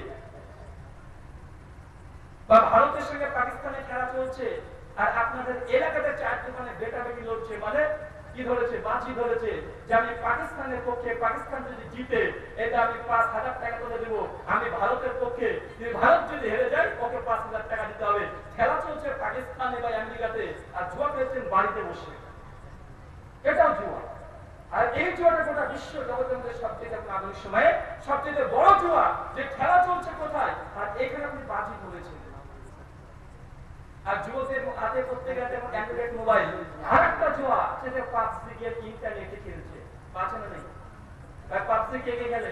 বা ভারতের সঙ্গে পাকিস্তানের খেলা চলছে, আর আপনাদের এলাকাতে চার দোকানে বেটাবেটি লড়ছে, মানে কি ধরেছে? বাজি ধরেছে যে আমি পাকিস্তানের পক্ষে, পাকিস্তান যদি জিতে এটা আমি পাঁচ হাজার টাকা তুলে দেবো, আমি ভারতের পক্ষে, ভারত যদি হেরে যায় ওকে পাঁচ হাজার টাকা দিতে হবে। খেলা চলছে পাকিস্তানে বা আমেরিকাতে, আর জুয়া খেলছেন বাড়িতে বসে। এটাও জুয়া। আর এই জুয়াটা গোটা বিশ্ব জগতের মধ্যে সবচেয়ে আধুনিক সময়ে সবচেয়ে বড় জুয়া, যে খেলা চলছে কোথায়, আর এখানে আপনি বাজি ধরেছেন। আর যুবকদের হাতে প্রত্যেকের হাতে অ্যান্ড্রয়েড মোবাইল। আর একটা জুয়া, সেটা পাবজি গেম ইন্টারনেটে খেলছে, আছে না নেই? আর পাবজি কে কে খেলে?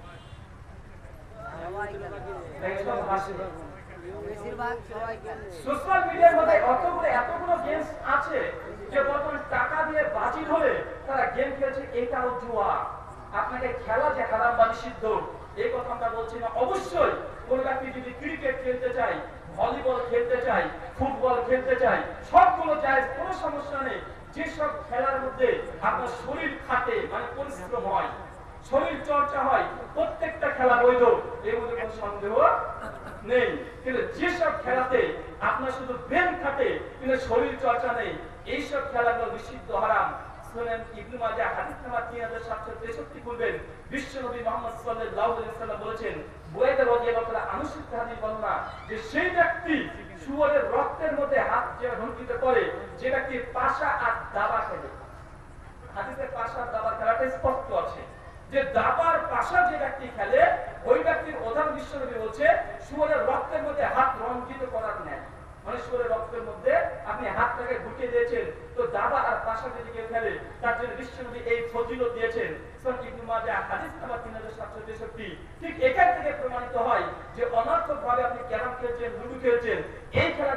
সোশ্যাল মিডিয়ার মধ্যে অতগুলো এতগুলো গেমস আছে যে বর্তমানে টাকা দিয়ে বাজি ধরে তারা গেম খেলছে, এটাও জুয়া। আপনাকে খেলা যে হারাম বা নিষিদ্ধ এই কথা আমরা বলছি না। অবশ্যই কোন ব্যক্তি যদি ক্রিকেট খেলতে চায়, ভলিবল খেলতে চাই, ফুটবল খেলতে চাই, সবগুলো জায়েজ, কোনো সমস্যা নেই। যেসব খেলার মধ্যে আপনার শরীর খাটে, মানে পরিশ্রম হয়, শরীর চর্চা হয়, প্রত্যেকটা খেলা বৈধ, এর মধ্যে কোনো সন্দেহ নেই। কিন্তু যেসব খেলাতে আপনার শুধু ব্রেন খাটে কিন্তু শরীর চর্চা নেই, এইসব খেলাগুলো নিষিদ্ধ, হারাম। শুনেন ইবনে মাজাহ হাদিস নাম্বার তিন হাজার সাতশো তেষট্টি বলবেন, বিশ্বনবী মুহাম্মদ সাল্লাল্লাহু আলাইহি ওয়াসাল্লাম বলেছেন, বুয়াইদা রাদিয়াল্লাহু তাআলা আনুসিদ্ধ হাদিস বর্ণনা, যে সেই ব্যক্তি শুয়োরের রক্তের মধ্যে হাত যে ঢুকিতে করে, যে ব্যক্তি পাশা আর দাবা খেলে, হাদিসে পাশা আর দাবার খেলাটা স্পষ্ট আছে, যে দাবার পাশা যে ব্যক্তি খেলে, ওই ব্যক্তির উদাহরণ বিশ্বনবী বলছে শুয়োরের রক্তের মধ্যে হাত রঞ্জিত করার ন্যায়। মানে শুয়োরের রক্তের মধ্যে আপনি হাতটাকে ঢুকিয়ে দিয়েছেন, তো দাবা আর পাশা যদি কেউ খেলে, তার জন্য বিশ্বনবী এই ফজিলত দিয়েছেন। সুনান ইবনে মাজাহ হাদিস নাম্বার তিন হাজার সাতশো তেষট্টি। ঠিক এখান থেকে প্রমাণিত হয় যে অনর্থক ভাবে আপনি ক্যারাম খেলছেন, লুডু খেলছেন, এই খেলা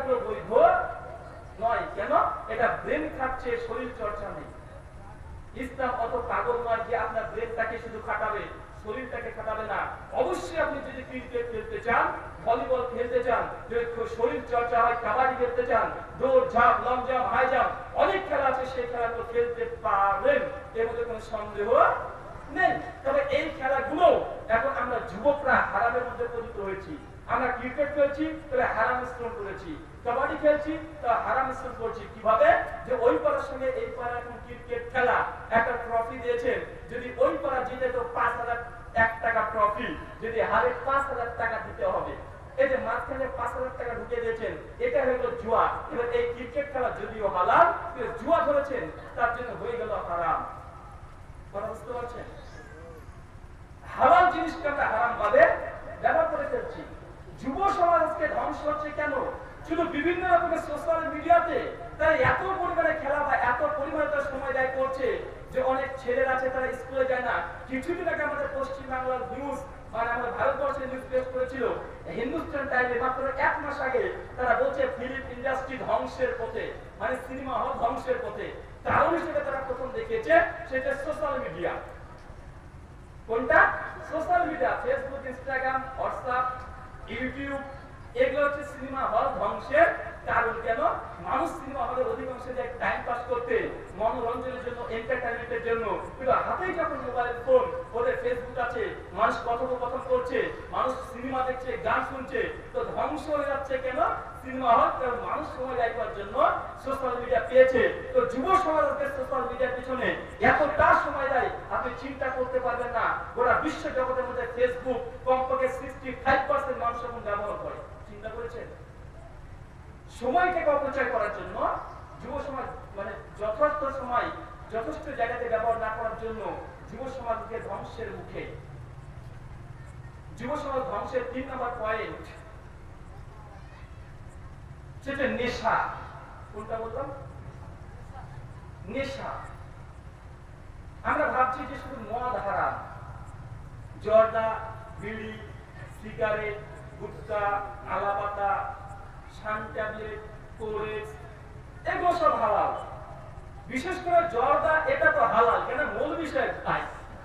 পাগল নয় যে আপনার ব্রেনটাকে শুধু খাটাবে, শরীরটাকে খাটাবে না। অবশ্যই আপনি যদি ক্রিকেট খেলতে চান, ভলিবল খেলতে চান, যদি শরীর চর্চা হয়, কাবাডি খেলতে চান, দৌড় ঝাঁপ, লং জাম্প, হাই জাম্প, অনেক খেলা আছে, সেই খেলাগুলো খেলতে পারবেন, এর মধ্যে কোনো সন্দেহ নেই। তবে এই খেলাগুলো এখন আমরা যুবকরা হারামের মধ্যে পতিত হয়েছি। আমরা ক্রিকেট খেলছি, তাহলে হারাম মিশ্রণ করেছি, কাবাডি খেলছি, তা হারাম মিশ্রণ করছি। কিভাবে? যে ওই পাড়ার সঙ্গে এই পাড়া এখন ক্রিকেট খেলা, একটা ট্রফি দিয়েছেন, যদি ওই পাড়া জিতে তো পাঁচ হাজার এক টাকা ট্রফি, যদি হারে পাঁচ হাজার টাকা দিতে হবে। এই যে মাঝখানে পাঁচ হাজার টাকা ঢুকে দিয়েছেন, এটা হলো জুয়া। এবার এই ক্রিকেট খেলা যদিও হালাল, জুয়া ধরেছেন, তার জন্য হয়ে গেল হারাম। কথা বুঝতে পারছেন? হালাল জিনিসকে আমরা হারাম ভাবে ব্যবহার করে ফেলছি। যুব সমাজকে ধ্বংস হচ্ছে কেন? শুধু বিভিন্ন রকমের সোশ্যাল মিডিয়াতে তারা এত পরিমাণে খেলা বা এত পরিমাণে তারা সময় ব্যয় করছে যে অনেক ছেলেরা আছে তারা স্কুলে যায় না। কিছুদিন আগে আমাদের পশ্চিম বাংলার নিউজ, মানে আমাদের ভারতবর্ষের নিউজ পেশ করেছিল হিন্দুস্তান টাইমে, মাত্র এক মাস আগে, তারা বলছে ফিল্ম ইন্ডাস্ট্রি ধ্বংসের পথে, মানে সিনেমা হল ধ্বংসের পথে। কারণ হিসেবে তারা প্রথম দেখেছে সেটা সোশ্যাল মিডিয়া। কোনটা? Social media, Facebook, Instagram, WhatsApp, YouTube, এগুলো হচ্ছে সিনেমা হল ধ্বংসের কারণ। কেন? মানুষ সিনেমা হলে অধিকাংশ যায় টাইম পাস করতে, মনোরঞ্জনের জন্য, এন্টারটেইনমেন্টের জন্য, কিন্তু হাতেই যখন মোবাইল ফোন, ওদের ফেসবুক আছে, মানুষ কথোপকথন করছে, মানুষ সিনেমা দেখছে, গান শুনছে, তো ধ্বংস হয়ে যাচ্ছে কেন? Cinema hall. কারণ মানুষ সময় ব্যয় করার জন্য সোশ্যাল মিডিয়া পেয়েছে। তো যুব সমাজকে সোশ্যাল মিডিয়ার পিছনে এতটা সময় দেয়, আপনি চিন্তা করতে পারবেন না। গোটা বিশ্ব জগতের মধ্যে ফেসবুক কমপক্ষে সিক্সটি ফাইভ পার্সেন্ট মানুষ এখন ব্যবহার করে। চিন্তা করেছেন? সময়টাকে অপচয় করার জন্য যুব সমাজ, মানে যথার্থ সময় যথেষ্ট জায়গাতে ব্যবহার না করার জন্য যুব সমাজকে ধ্বংসের মুখে। যুব সমাজ ধ্বংসের তিন নম্বর পয়েন্ট, সেটা নেশা। কোনটা বললাম? নেশা। আমরা ভাবছি যে শুধু মদ হারাম, জর্দা, বিড়ি, সিগারেট, গুটকা, আলাপাতা, শান ট্যাবলেট, কোরেক্স, এগুলো সব হালাল। বিশেষ করে জর্দা, এটা তো হালাল, কেন? মৌলবি সাহেব খায়,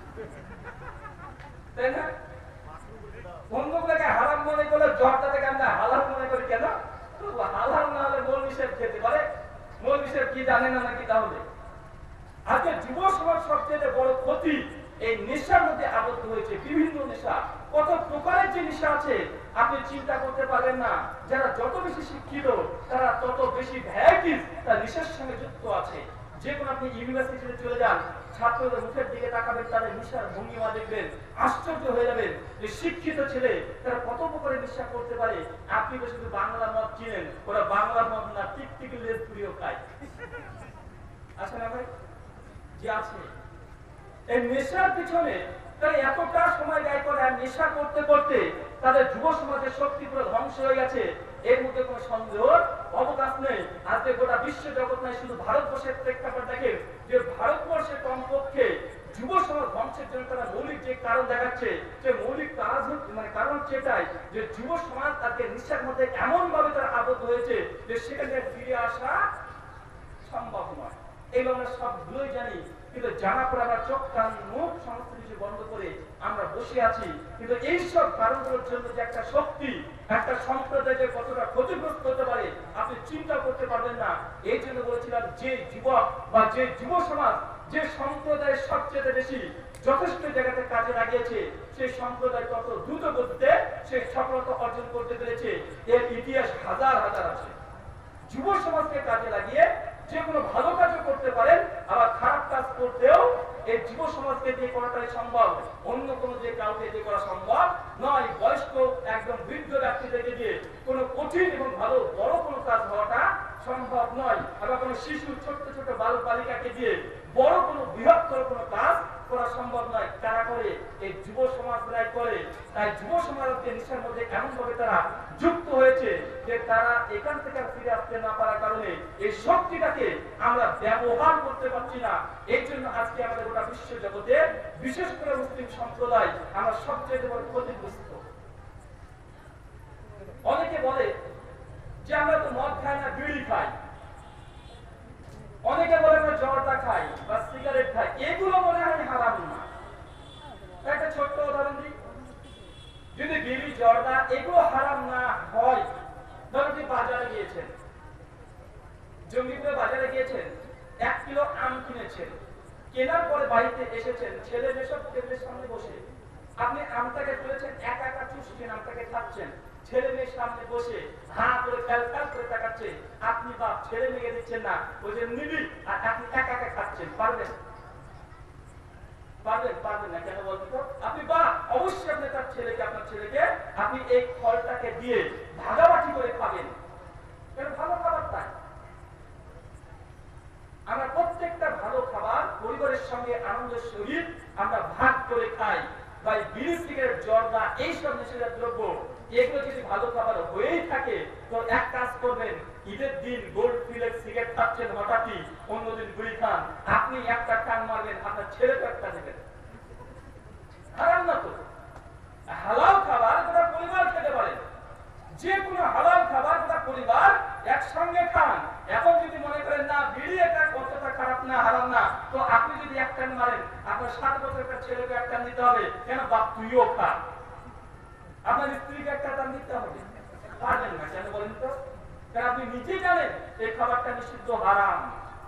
তাই না? অন্যগুলোকে হারাম মনে করলে জর্দাটাকে আমরা হালাল মনে করি কেন? হালাল না হলে মৌলবি সাহেব খেতে পারে? মৌলবি সাহেব কি জানে না নাকি? তাহলে আজকে যুব সমাজ সবচেয়ে বড় ক্ষতি এই নেশার মধ্যে আবদ্ধ হয়েছে। বিভিন্ন নেশা, কত প্রকারের যে নেশা আছে আপনি চিন্তা করতে পারবেন না। যারা যত বেশি শিক্ষিত তারা তত বেশি ভ্যারাইটিস তার নেশার সঙ্গে যুক্ত আছে। যে কোনো আপনি ইউনিভার্সিটিতে চলে যান, ছাত্রদের মুখের দিকে তাকাবেন, তাদের নেশার ভঙ্গিমা দেখবেন, আশ্চর্য হয়ে যাবেন যে শিক্ষিত ছেলে তারা কত প্রকারের নেশা করতে পারে। আপনি তো শুধু বাংলা মদ চিনেন, ওরা বাংলা মদ না, টিকটিকি লেজ পুরিও খায়। আছে না ভাই? যে আছে। এই নেশার পিছনে তারা এতটা সময় ব্যয় করে, আর নেশা করতে করতে তাদের যুব সমাজের শক্তি পুরো ধ্বংস হয়ে গেছে, এর মধ্যে কোনো সন্দেহ অবকাশ নেই। আজকে গোটা বিশ্ব জগৎ নয়, শুধু ভারতবর্ষের প্রেক্ষাপট দেখেন যে ভারতবর্ষে কমপক্ষে যুব সমাজ ধ্বংসের জন্য তারা মৌলিক যে কারণ দেখাচ্ছে, যে মৌলিক কারণ মানে কারণ হচ্ছে এটাই যে যুব সমাজ তাকে নেশার মধ্যে এমন ভাবে তারা আবদ্ধ হয়েছে যে সেখানে ফিরে আসা সম্ভব নয়। এগুলো আমরা সবগুলোই জানি, কিন্তু জানার পর আমরা চোখ, কান, মুখ সমস্ত কিছু বন্ধ করে আমরা বসে আছি। কিন্তু এইসব কারণগুলোর জন্য যে একটা শক্তি, একটা সম্প্রদায় যে কতটা ক্ষতিগ্রস্ত হতে পারে আপনি চিন্তা করতে পারবেন না। এই জন্য বলেছিলাম যে যুবক বা যে যুব সমাজ যে সম্প্রদায়ের সবচেয়ে বেশি যথেষ্ট জায়গাতে কাজে লাগিয়েছে, সেই সম্প্রদায় কত দ্রুত গতিতে সে সফলতা অর্জন করতে পেরেছে, এর ইতিহাস হাজার হাজার আছে। যুব সমাজকে কাজে লাগিয়ে যে কোনো ভালো কাজও করতে পারেন, আবার খারাপ কাজ করতেও এই যুব সমাজকে দিয়ে করাটাই সম্ভব, অন্য কোনো যে কাউকে দিয়ে করা সম্ভব নয়। বয়স্ক একদম বৃদ্ধ ব্যক্তিদেরকে দিয়ে কোনো কঠিন এবং ভালো বড় কোনো কাজ হওয়াটা সম্ভব নয়। আবার কোনো শিশু, ছোট্ট ছোট বাল বালিকাকে দিয়ে বড় কোনো বৃহত্তর কোনো কাজ করা সম্ভব নয়। কারা করে? এই যুব সমাজরাই করে। তাই যুব সমাজকে নেশার মধ্যে এমন ভাবে তারা যুক্ত হয়েছে যে তারা এখান থেকে ফিরে আসতে না পারার কারণে এই শক্তিটাকে আমরা ব্যবহার করতে পারছি না। এই জন্য আজকে আমাদের গোটা বিশ্ব জগতে, বিশেষ করে মুসলিম সম্প্রদায়, আমরা সবচেয়ে বড় ক্ষতিগ্রস্ত। অনেকে বলে যে আমরা তো মদ খাই না, বিড়ি খাই। অনেকে বলে আমরা জর্দা খাই বা সিগারেট খাই। এগুলো মনে হয় জর্দা এগুলো হারাম না হয়, ধরুন আপনি বাজারে গিয়েছেন, জঙ্গিপুরে বাজারে গিয়েছেন, এক কিলো আম কিনেছেন, কেনার পরে বাড়িতে এসেছেন, ছেলে মেয়েসব টেবিলের সামনে বসে আপনি আমটাকে তুলেছেন, একা একা চুষছেন, আমটাকে খাচ্ছেন, ছেলে মেয়ের সামনে বসে হা করে ফ্যাল ফ্যাল করে তাকাচ্ছে, আপনি বাপ ছেলে মেয়ে দিচ্ছেন না, ওই যে নিবি আর আপনি একা একা খাচ্ছেন, পারবেন? পারবেন? পারবেন না। কেন বলতো? আপনি বাপ অবশ্যই আপনি তার ছেলেকে, আপনার ছেলেকে আপনি এই ফলটাকে দিয়ে ভাগাভাগি করে খাবেন, কারণ ভালো খাবার তাই। আমরা প্রত্যেকটা ভালো খাবার পরিবারের সঙ্গে আনন্দের সহিত আমরা ভাগ করে খাই। ভাই বিড়ি, সিগারেট, জর্দা এইসব নেশাজাত দ্রব্য এগুলো যদি ভালো খাবার হয়েই থাকে তো এক কাজ করবেন, ঈদের দিন গোল্ড ফিলের সিগারেট খাচ্ছেন, হঠাৎই অন্যদিন বিড়ি খান, আপনি একটা টান মারবেন, আপনার ছেলেকে একটা দেবেন, হারাম না তো? হালাল খাবার গোটা পরিবার খেতে পারে, যে কোনো হালাল খাবার গোটা পরিবার একসঙ্গে খান। এখন যদি মনে করেন না বিড়ি এটা কতটা খারাপ না, হারাম না, তো আপনি যদি এক টান মারেন, আপনার সাত বছরের ছেলেকে এক টান দিতে হবে, কেন বাপ তুইও খা, আপনার স্ত্রীকে একটা টান দিতে হবে, পারবেন না। কেন বলেন তো? কারণ আপনি নিজেই জানেন এই খাবারটা নিষিদ্ধ, হারাম।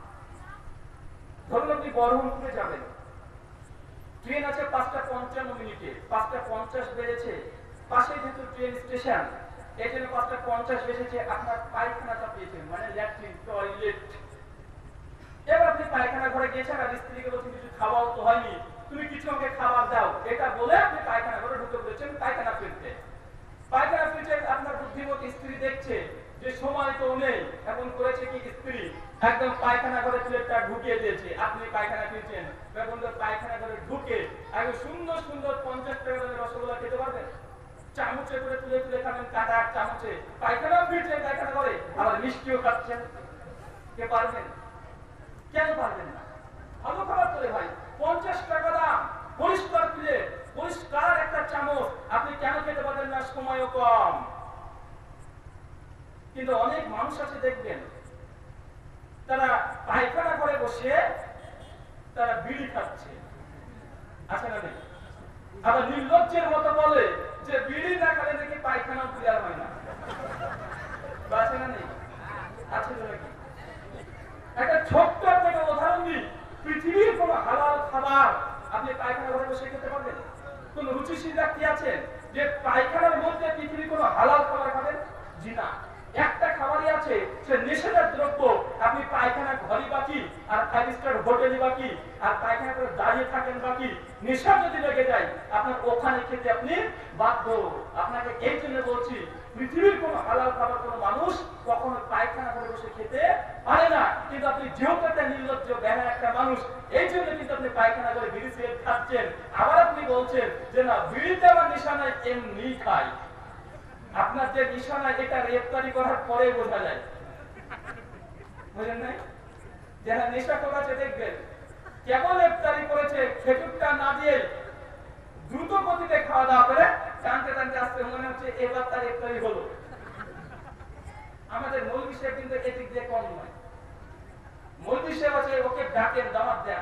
ধরুন আপনি বহরমপুরে যাবেন, ট্রেন আছে পাঁচটা পঞ্চান্ন মিনিটে, পাঁচটা পঞ্চাশ বেড়েছে, পাশেই যেহেতু ট্রেন স্টেশন, এই জন্য পাঁচটা পঞ্চাশ বেজেছে, আপনার পায়খানাটা পেয়েছেন, মানে ল্যাট্রিন, টয়লেট। এবার আপনি পায়খানা ঘরে গিয়েছেন আর স্ত্রীকে বলছেন কিছু খাওয়াও তো হয়নি, তুমি কিছু আমাকে খাবার দাও, এটা বলে আপনি পায়খানা ঘরে ঢুকে পড়েছেন পায়খানা ফিরতে। পায়খানা ফিরতে আপনার বুদ্ধিমতী স্ত্রী দেখছে যে সময় তো নেই, এখন করেছে কি স্ত্রী, একদম পায়খানা ঘরে প্লেটটা ঢুকিয়ে দিয়েছে, আপনি পায়খানা ফিরছেন, এখন পায়খানা ঘরে ঢুকে একদম সুন্দর সুন্দর পঞ্চাশ টাকা দামের রসগোল্লা খেতে পারবেন? চামচে করে তুলে তুলে খাবেন, কাটা চামচে, পায়খানা ফিরছেন পায়খানা করে, আবার মিষ্টিও খাচ্ছেন, কে পারবেন? কেন পারবেন না? ভালো খাবার করে ভাই, পঞ্চাশ টাকা দাম, পরিষ্কার প্লেট, পরিষ্কার একটা চামচ, আপনি কেন খেতে পারবেন না? সময়ও কম। কিন্তু অনেক মানুষ আছে দেখবেন, তারা পায়খানা করে বসে তারা বিড়ি খাচ্ছে, আছে না নেই? আবার নির্লজ্জের মতো বলে যে বিড়ি না খেলে নাকি পায়খানা ক্লিয়ার হয় না, আছে না নেই? আছে তো নাকি? একটা ছোট্ট আপনাকে উদাহরণ দিই, পৃথিবীর কোন হালাল খাবার আপনি পায়খানা ঘরে বসে খেতে পারবেন? কোন রুচিশীল কি আছে যে পায়খানার মধ্যে পৃথিবীর কোন হালাল খাবার খাবেন? জি না। একটা খাবারই আছে, সে নেশাদার দ্রব্য, আপনি পায়খানা ঘরে বাকি আর ফাইভ স্টার হোটেলে বাকি আর পায়খানা করে দাঁড়িয়ে থাকেন বাকি, নেশা যদি লেগে যায় আপনার ওখানে খেতে আপনি বাধ্য। আপনাকে এই জন্য বলছি, পৃথিবীর কোন হালাল খাবার কোন মানুষ কখনো পায়খানা করে বসে খেতে পারে না, কিন্তু আপনি যেহেতু একটা নির্লজ্জ বেহায়া একটা মানুষ, এই জন্য কিন্তু আপনি পায়খানা করে বিড়ি সিগারেট খাচ্ছেন, আবার আপনি বলছেন যে না বিড়িতে আমার নেশা নাই, এমনি খাই। আপনার যে নিশানা এটা রেফতারি করার পরে বোঝা যায়, বুঝলেন নাই? যারা নেশা করেছে দেখবেন কেবল রেফতারি করেছে, খেজুরটা না দিয়ে দ্রুত গতিতে খাওয়া দাওয়া করে টানতে টানতে আসতে মনে হচ্ছে এবার তার রেফতারি হলো। আমাদের মৌলভী সাহেব কিন্তু এদিক দিয়ে কম নয়, মৌলভী সাহেব আছে ওকে ডাকেন, দাওয়াত দেন,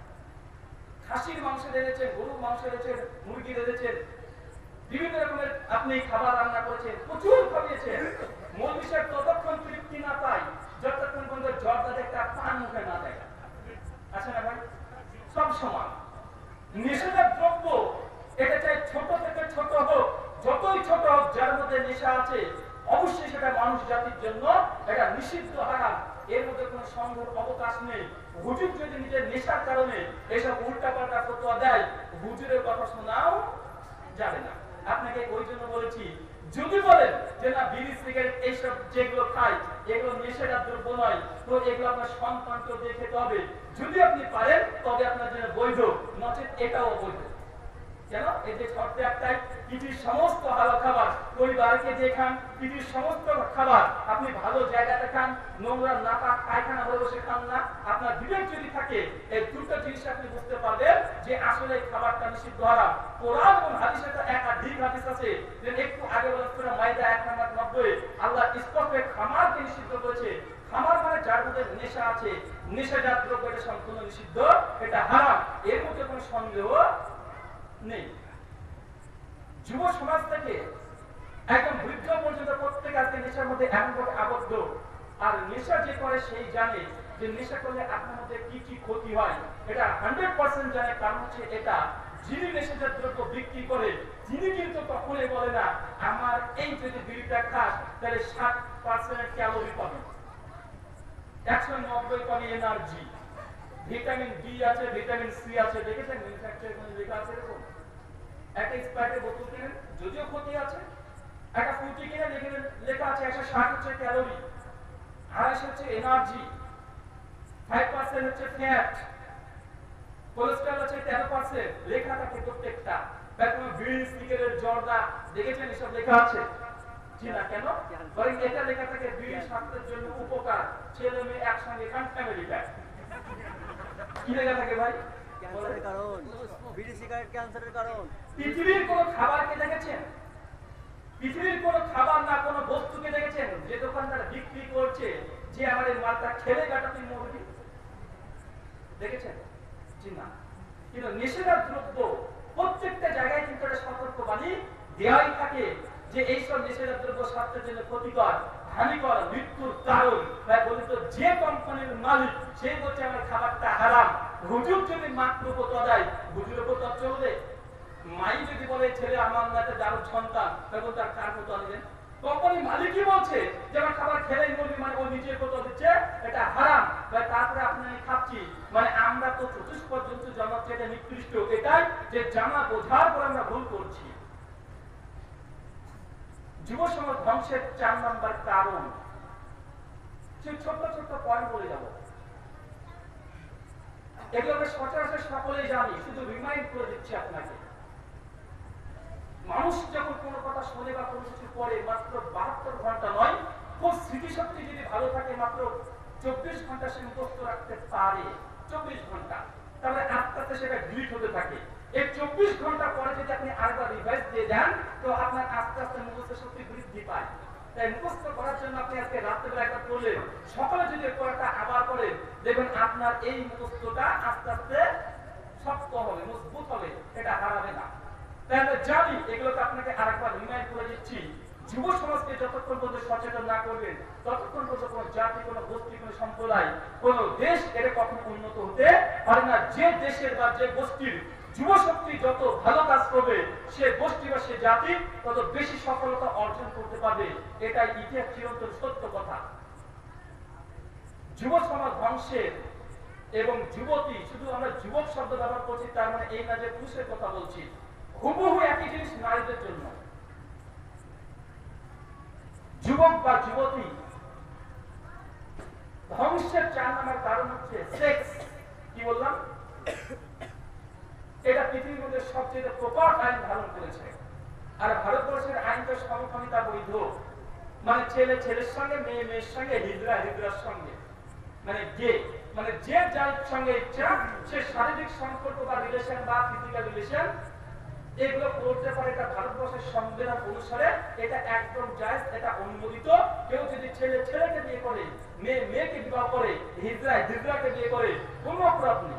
খাসির মাংস রেঁধেছেন, গরুর মাংস রেঁধেছেন, মুরগি রেঁধেছেন, বিভিন্ন রকমের আপনি খাবার রান্না করেছেন, প্রচুর খাইয়েছেন, মৌলভী সাহেব ততক্ষণ তৃপ্তি না পায় যতক্ষণ পর্যন্ত জর্দাতে একটা পান মুখে না দেয়, আছে না ভাই? সব সমান নেশাদার দ্রব্য, এটা চাই ছোট থেকে ছোট হোক, যতই ছোট হোক, যার মধ্যে নেশা আছে অবশ্যই সেটা মানুষ জাতির জন্য এটা নিষিদ্ধ, হারাম, এর মধ্যে কোনো সন্দেহের অবকাশ নেই। হুজুর যদি নিজের নেশার কারণে এসব উল্টা পাল্টা ফতোয়া দেয়, হুজুরের কথা শোনাও যাবে না। আপনাকে ওই জন্য বলেছি, যদি বলেন যে না বিড়ি সিগারেট এইসব যেগুলো খাই এগুলো নেশাদার দ্রব্য নয়, তো এগুলো আপনার সন্তানকে দিয়ে খেতে হবে, যদি আপনি পারেন তবে আপনার জন্য বৈধ, নচেত এটাও বৈধ। কেন? এই যে শর্তে একটাই, পৃথিবীর সমস্ত ভালো খাবার পরিবারকে দিয়ে খান, পৃথিবীর সমস্ত খাবার আপনি ভালো জায়গাতে খান, নোংরা নাপাক পায়খানা হয়ে বসে খান না। আপনার বিবেক যদি থাকে, এই দুটো জিনিস আপনি বুঝতে পারবেন যে আসলে এই খাবারটা নিষিদ্ধ হারাম। কোরআন এবং হাদিসে তো একাধিক হাদিস আছে, যে একটু আগে বলা সূরা মাইদা এক নম্বর নব্বই আল্লাহ স্পষ্ট খামারকে নিষিদ্ধ করেছে। খামার মানে যার মধ্যে নেশা আছে, নেশাজাত দ্রব্য, এটা সম্পূর্ণ নিষিদ্ধ, এটা হারাম, এর মধ্যে কোনো সন্দেহ নেই। যুব সমাজ থেকে একদম বৃদ্ধ পর্যন্ত প্রত্যেক আজকে নেশার মধ্যে এমনভাবে আবদ্ধ। আর নেশা যে করে সেই জানে যে নেশা করলে আপনার মধ্যে কি কি ক্ষতি হয়, এটা হান্ড্রেড পার্সেন্ট জানে। কারণ হচ্ছে এটা যিনি নেশাজাত দ্রব্য বিক্রি করে তিনি কিন্তু কখনোই বলে না আমার এই যদি বিড়িটা খাস তাহলে ষাট পার্সেন্ট ক্যালোরি পাবে, একশো নব্বই পাবে এনার্জি, ভিটামিন ডি আছে, ভিটামিন সি আছে। দেখেছেন ম্যানুফ্যাকচারে লেখা আছে এরকম? একটা স্প্রাইটের বোতল কিনেন, যদিও ক্ষতি আছে, একটা ফ্রুটি কিনে দেখবেন লেখা আছে একশো ষাট হচ্ছে ক্যালোরি, আড়াইশো হচ্ছে এনার্জি, ফাইভ পার্সেন্ট হচ্ছে ফ্যাট, কোলেস্টেরল আছে তেরো পার্সেন্ট, লেখা থাকে প্রত্যেকটা। কোনো বিড়ি সিগারেট জর্দা দেখেছেন এসব লেখা আছে? জি না, কেন? বরং এটা লেখা থাকে বিড়ি স্বাস্থ্যের জন্য উপকার, ছেলে মেয়ে একসঙ্গে খান, ফ্যামিলি প্যাক। কি লেখা থাকে ভাই? ক্যান্সারের কারণ, বিড়ি সিগারেট ক্যান্সারের কারণ। পৃথিবীর কোন খাবারকে দেখেছেন? পৃথিবীর কোন খাবার না কোন বস্তুকে দেখেছেন যে দোকানদার বিক্রি করছে যে আমার এই মালটা খেলে কাটাতে মরবি? দেখেছেন? জি না। কিন্তু নেশাদার দ্রব্য প্রত্যেকটা জায়গায় কিন্তু একটা সতর্কবাণী দেওয়াই থাকে যে এইসব নেশাদার দ্রব্য স্বাস্থ্যের জন্য ক্ষতিকর, হানিকর, মৃত্যুর কারণ। তাই বলি তো যে কোম্পানির মালিক সে বলছে আমার খাবারটা হারাম, হুজুর যদি মাত্র কথা দেয় হুজুরের কথা চলবে? মাই যদি বলে ছেলে আমার না যার সন্তান, তখন তার কার কথা নেবেন? কোম্পানি মালিকই বলছে যে আমার খাবার খেলেই মরবি, মানে ও নিজের কথা দিচ্ছে এটা হারাম, তারপরে আপনি আমি খাচ্ছি। মানে আমরা তো চতুষ্পদ জন্তু জন্ম থেকে নিকৃষ্ট, এটাই যে জানা বোঝার পর আমরা ভুল করছি। যুব সমাজ ধ্বংসের চার নাম্বার কারণ, সে ছোট্ট ছোট্ট পয়েন্ট বলে যাব, এগুলোকে সচরাচর সকলেই জানি, শুধু রিমাইন্ড করে দিচ্ছি আপনাকে। মানুষ যখন কোনো কথা শোনে বা কোনো কিছু করে মাত্র বাহাত্তর ঘন্টা নয়, খুব স্মৃতিশক্তি যদি ভালো থাকে মাত্র চব্বিশ ঘন্টা সে মুখস্থ রাখতে পারে। চব্বিশ ঘন্টা, তাহলে আস্তে আস্তে সেটা ডিলিট হতে থাকে। এই চব্বিশ ঘন্টা পরে যদি আপনি আরেকবার রিভাইজ দিয়ে দেন তো আপনার আস্তে আস্তে মুখস্থ শক্তি বৃদ্ধি পায়। তাই মুখস্থ করার জন্য আপনি আজকে রাত্রেবেলা একবার করলেন, সকালে যদি পড়াটা আবার করেন, দেখবেন আপনার এই মুখস্থটা আস্তে আস্তে শক্ত হবে, মজবুত হবে, এটা হারাবে না। তাই আমরা জানি, এগুলোকে আপনাকে আরেকবার রিমাইন্ড করে দিচ্ছি। যুব সমাজকে যতক্ষণ পর্যন্ত সচেতন না করবেন ততক্ষণ পর্যন্ত কোনো জাতি, কোনো গোষ্ঠী, কোনো সম্প্রদায়, কোনো দেশ এটা কখনো উন্নত হতে পারে না। যে দেশের বা যে গোষ্ঠীর যুব শক্তি যত ভালো কাজ করবে সে গোষ্ঠী বা সে জাতি তত বেশি সফলতা অর্জন করতে পারবে। এটাই ইতিহাস চিরন্তন সত্য কথা। যুব সমাজ ধ্বংসের এবং যুবতী, শুধু আমরা যুবক শব্দ ব্যবহার করছি তার মানে এই না যে পুরুষের কথা বলছি, হুবহু একই জিনিস নারীদের জন্য। যুবক বা যুবতী ধ্বংসের চার নাম্বার কারণ হচ্ছে সেক্স। কি বললাম? এটা পৃথিবীর মধ্যে সবচেয়ে প্রকট আইন ধারণ করেছে। আর ভারতবর্ষের আইনটা সমকামিতা বৈধ, মানে ছেলে ছেলের সঙ্গে, মেয়ে মেয়ের সঙ্গে, হিজড়া হিজড়ার সঙ্গে, মানে গে, মানে যে যার সঙ্গে ইচ্ছা সে শারীরিক সম্পর্ক বা রিলেশন বা ফিজিক্যাল রিলেশন এগুলো করতে পারে। এটা ভারতবর্ষের সংবিধান অনুসারে এটা একদম জায়েজ, এটা অনুমোদিত। কেউ যদি ছেলে ছেলেকে বিয়ে করে, মেয়ে মেয়েকে বিবাহ করে, হিজড়া হিজড়াকে বিয়ে করে, কোনো অপরাধ নেই।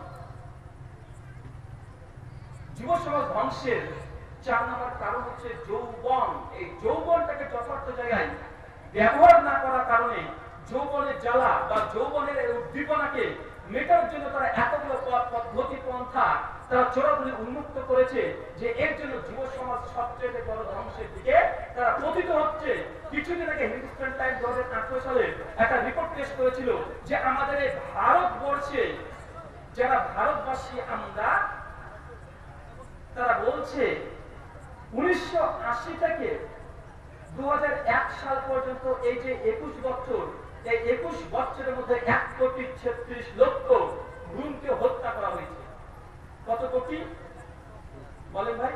যুব সমাজ ধ্বংসের চার নম্বর কারণ হচ্ছে যৌবন। এই যৌবনটাকে যথার্থ জায়গায় ব্যবহার না করার কারণে যৌবনের জ্বালা বা যৌবনের উদ্দীপনাকে মেটার জন্য তারা এতগুলো পদ্ধতি পন্থা তারা চোরাগুলি উন্মুক্ত করেছে যে এর জন্য যুব সমাজ সবচেয়ে বড় ধ্বংসের দিকে তারা পতিত হচ্ছে। কিছুদিন আগে হিন্দুস্তান টাইমস দু হাজার আঠারো সালে একটা রিপোর্ট পেশ করেছিল যে আমাদের এই ভারতবর্ষে যারা ভারতবাসী আমরা, তারা বলছে উনিশশো আশি থেকে দু হাজার এক সাল পর্যন্ত এই যে একুশ বছর, এই একুশ বছরের মধ্যে এক কোটি ছেত্রিশ লক্ষ ভ্রূণকে হত্যা করা হয়েছে। কত কোটি বলেন ভাই?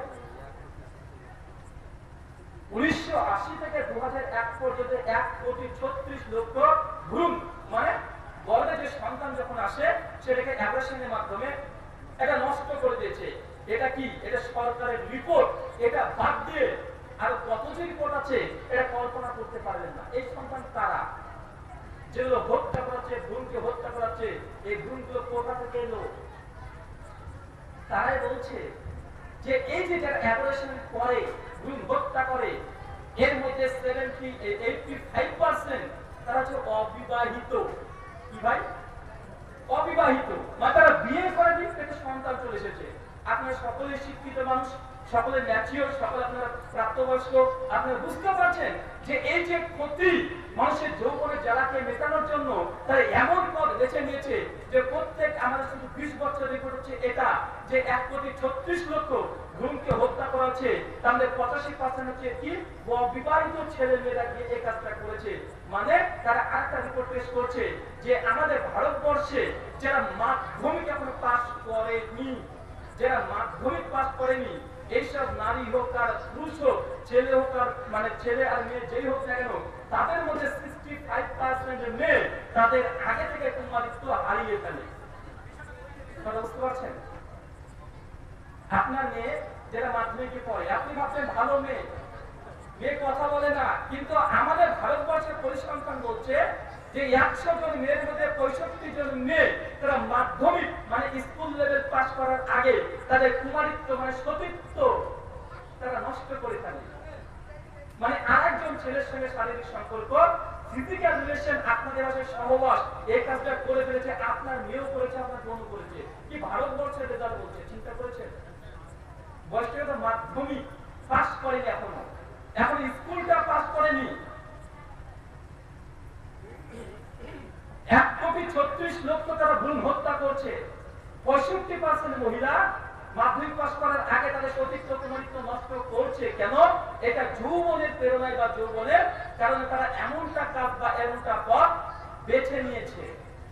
উনিশশো আশি থেকে দু হাজার এক পর্যন্ত এক কোটি ছত্রিশ লক্ষ ভ্রূণ, মানে গর্ভে যে সন্তান যখন আসে সেটাকে অ্যাবর্শনের মাধ্যমে এটা নষ্ট করে দিয়েছে। এটা কি? এটা সরকারের রিপোর্ট। এটা বাদ দিয়ে আর কত যে রিপোর্ট আছে এটা কল্পনা করতে পারবেন না। এই সন্তান তারা যেগুলো হত্যা করাচ্ছে, ভ্রূণকে হত্যা করাচ্ছে, এই ভ্রূণগুলো কোথা থেকে এলো? তারাই বলছে যে এই যে যারা অ্যাবর্শন করে, ভ্রূণ হত্যা করে, এর মধ্যে সেভেন্টি এইটটি ফাইভ পার্সেন্ট তারা হচ্ছে অবিবাহিত। কি ভাই? অবিবাহিত, মানে তারা বিয়ে করেনি, পেটে সন্তান চলে এসেছে। আপনারা সকলে শিক্ষিত মানুষ, সকলে ম্যাচিওর, সকলে আপনারা প্রাপ্তবয়স্ক, আপনারা বুঝতে পারছেন যে এই যে ক্ষতি মানুষের যৌবনের জ্বালাকে মেটানোর জন্য তারা এমন পথ বেছে নিয়েছে যে প্রত্যেক আমাদের শুধু বিশ বছর রিপোর্ট হচ্ছে এটা যে এক কোটি ছত্রিশ লক্ষ ভ্রূণকে হত্যা করা হচ্ছে, তার মধ্যে পঁচাশি পার্সেন্ট হচ্ছে কি অবিবাহিত ছেলে মেয়েরা গিয়ে এই কাজটা করেছে। মানে তারা আরেকটা রিপোর্ট পেশ করছে যে আমাদের ভারতবর্ষে যারা মাধ্যমিক এখনো পাস করেনি, যারা মাধ্যমিক পাস করেনি, এইসব নারী হোক আর পুরুষ হোক, ছেলে হোক আর মানে ছেলে আর মেয়ে যেই হোক না কেন, তাদের মধ্যে সিক্সটি ফাইভ পার্সেন্ট মেয়ে তাদের আগে থেকে কুমারিত্ব হারিয়ে ফেলে। বুঝতে পারছেন? আপনার মেয়ে যারা মাধ্যমিকে পড়ে, আপনি ভাবছেন ভালো মেয়ে, মেয়ে কথা বলে না, কিন্তু আমাদের ভারতবর্ষের পরিসংখ্যান বলছে যে একশো জন মেয়ের মধ্যে পঁয়ষট্টি জন মেয়ে তারা মাধ্যমিক মানে স্কুল লেভেল পাস করার আগে তাদের কুমারিত্ব মানে সতীত্ব তারা নষ্ট করে ফেলে। মানে আরেকজন ছেলের সঙ্গে শারীরিক সম্পর্ক, ফিজিক্যাল রিলেশন, আপনাদের মাঝে সহবাস, এই কাজটা করে ফেলেছে। আপনার মেয়েও করেছে, আপনার বোনও করেছে। কি ভারতবর্ষের রেজাল্ট বলছে, চিন্তা করেছেন? বয়সটা তো মাধ্যমিক পাস করেনি, এখনো এখন স্কুলটা পাস করেনি। এক কোটি ছত্রিশ লক্ষ তারা ভ্রূণ হত্যা করছে। পঁয়ষট্টি পার্সেন্ট মহিলা মাধ্যমিক পাস করার আগে তাদের সতীত্ব কুমারিত্ব নষ্ট করছে। কেন? এটা যৌবনের প্রেরণায় বা যৌবনের কারণে তারা এমনটা কাজ বা এমনটা পথ বেছে নিয়েছে।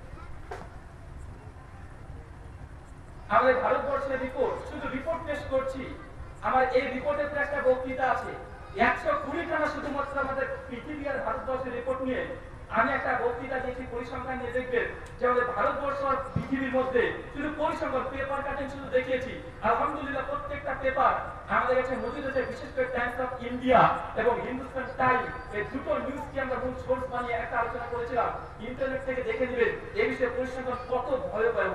আমাদের ভারতবর্ষের রিপোর্ট, শুধু রিপোর্ট পেশ করছি, আমার এই রিপোর্টের একটা বক্তৃতা আছে, একশো কুড়ি খানা শুধুমাত্র আমাদের পৃথিবী আর ভারতবর্ষের রিপোর্ট নিয়ে আমি একটা বক্তৃতা দিয়েছি। পরিসংখ্যান নিয়ে দেখবেন যে আমাদের ভারতবর্ষ আর পৃথিবীর মধ্যে শুধু পরিসংখ্যান পেপার কাটিং শুধু দেখিয়েছি। আলহামদুলিল্লাহ প্রত্যেকটা পেপার আমাদের কাছে মজুদ আছে, বিশেষ করে টাইমস অফ ইন্ডিয়া এবং হিন্দুস্তান টাইম, এই দুটো নিউজকে আমরা মূল সোর্স বানিয়ে একটা আলোচনা করেছিলাম। ইন্টারনেট থেকে দেখে নেবেন এই বিষয়ে পরিসংখ্যান কত ভয়াবহ।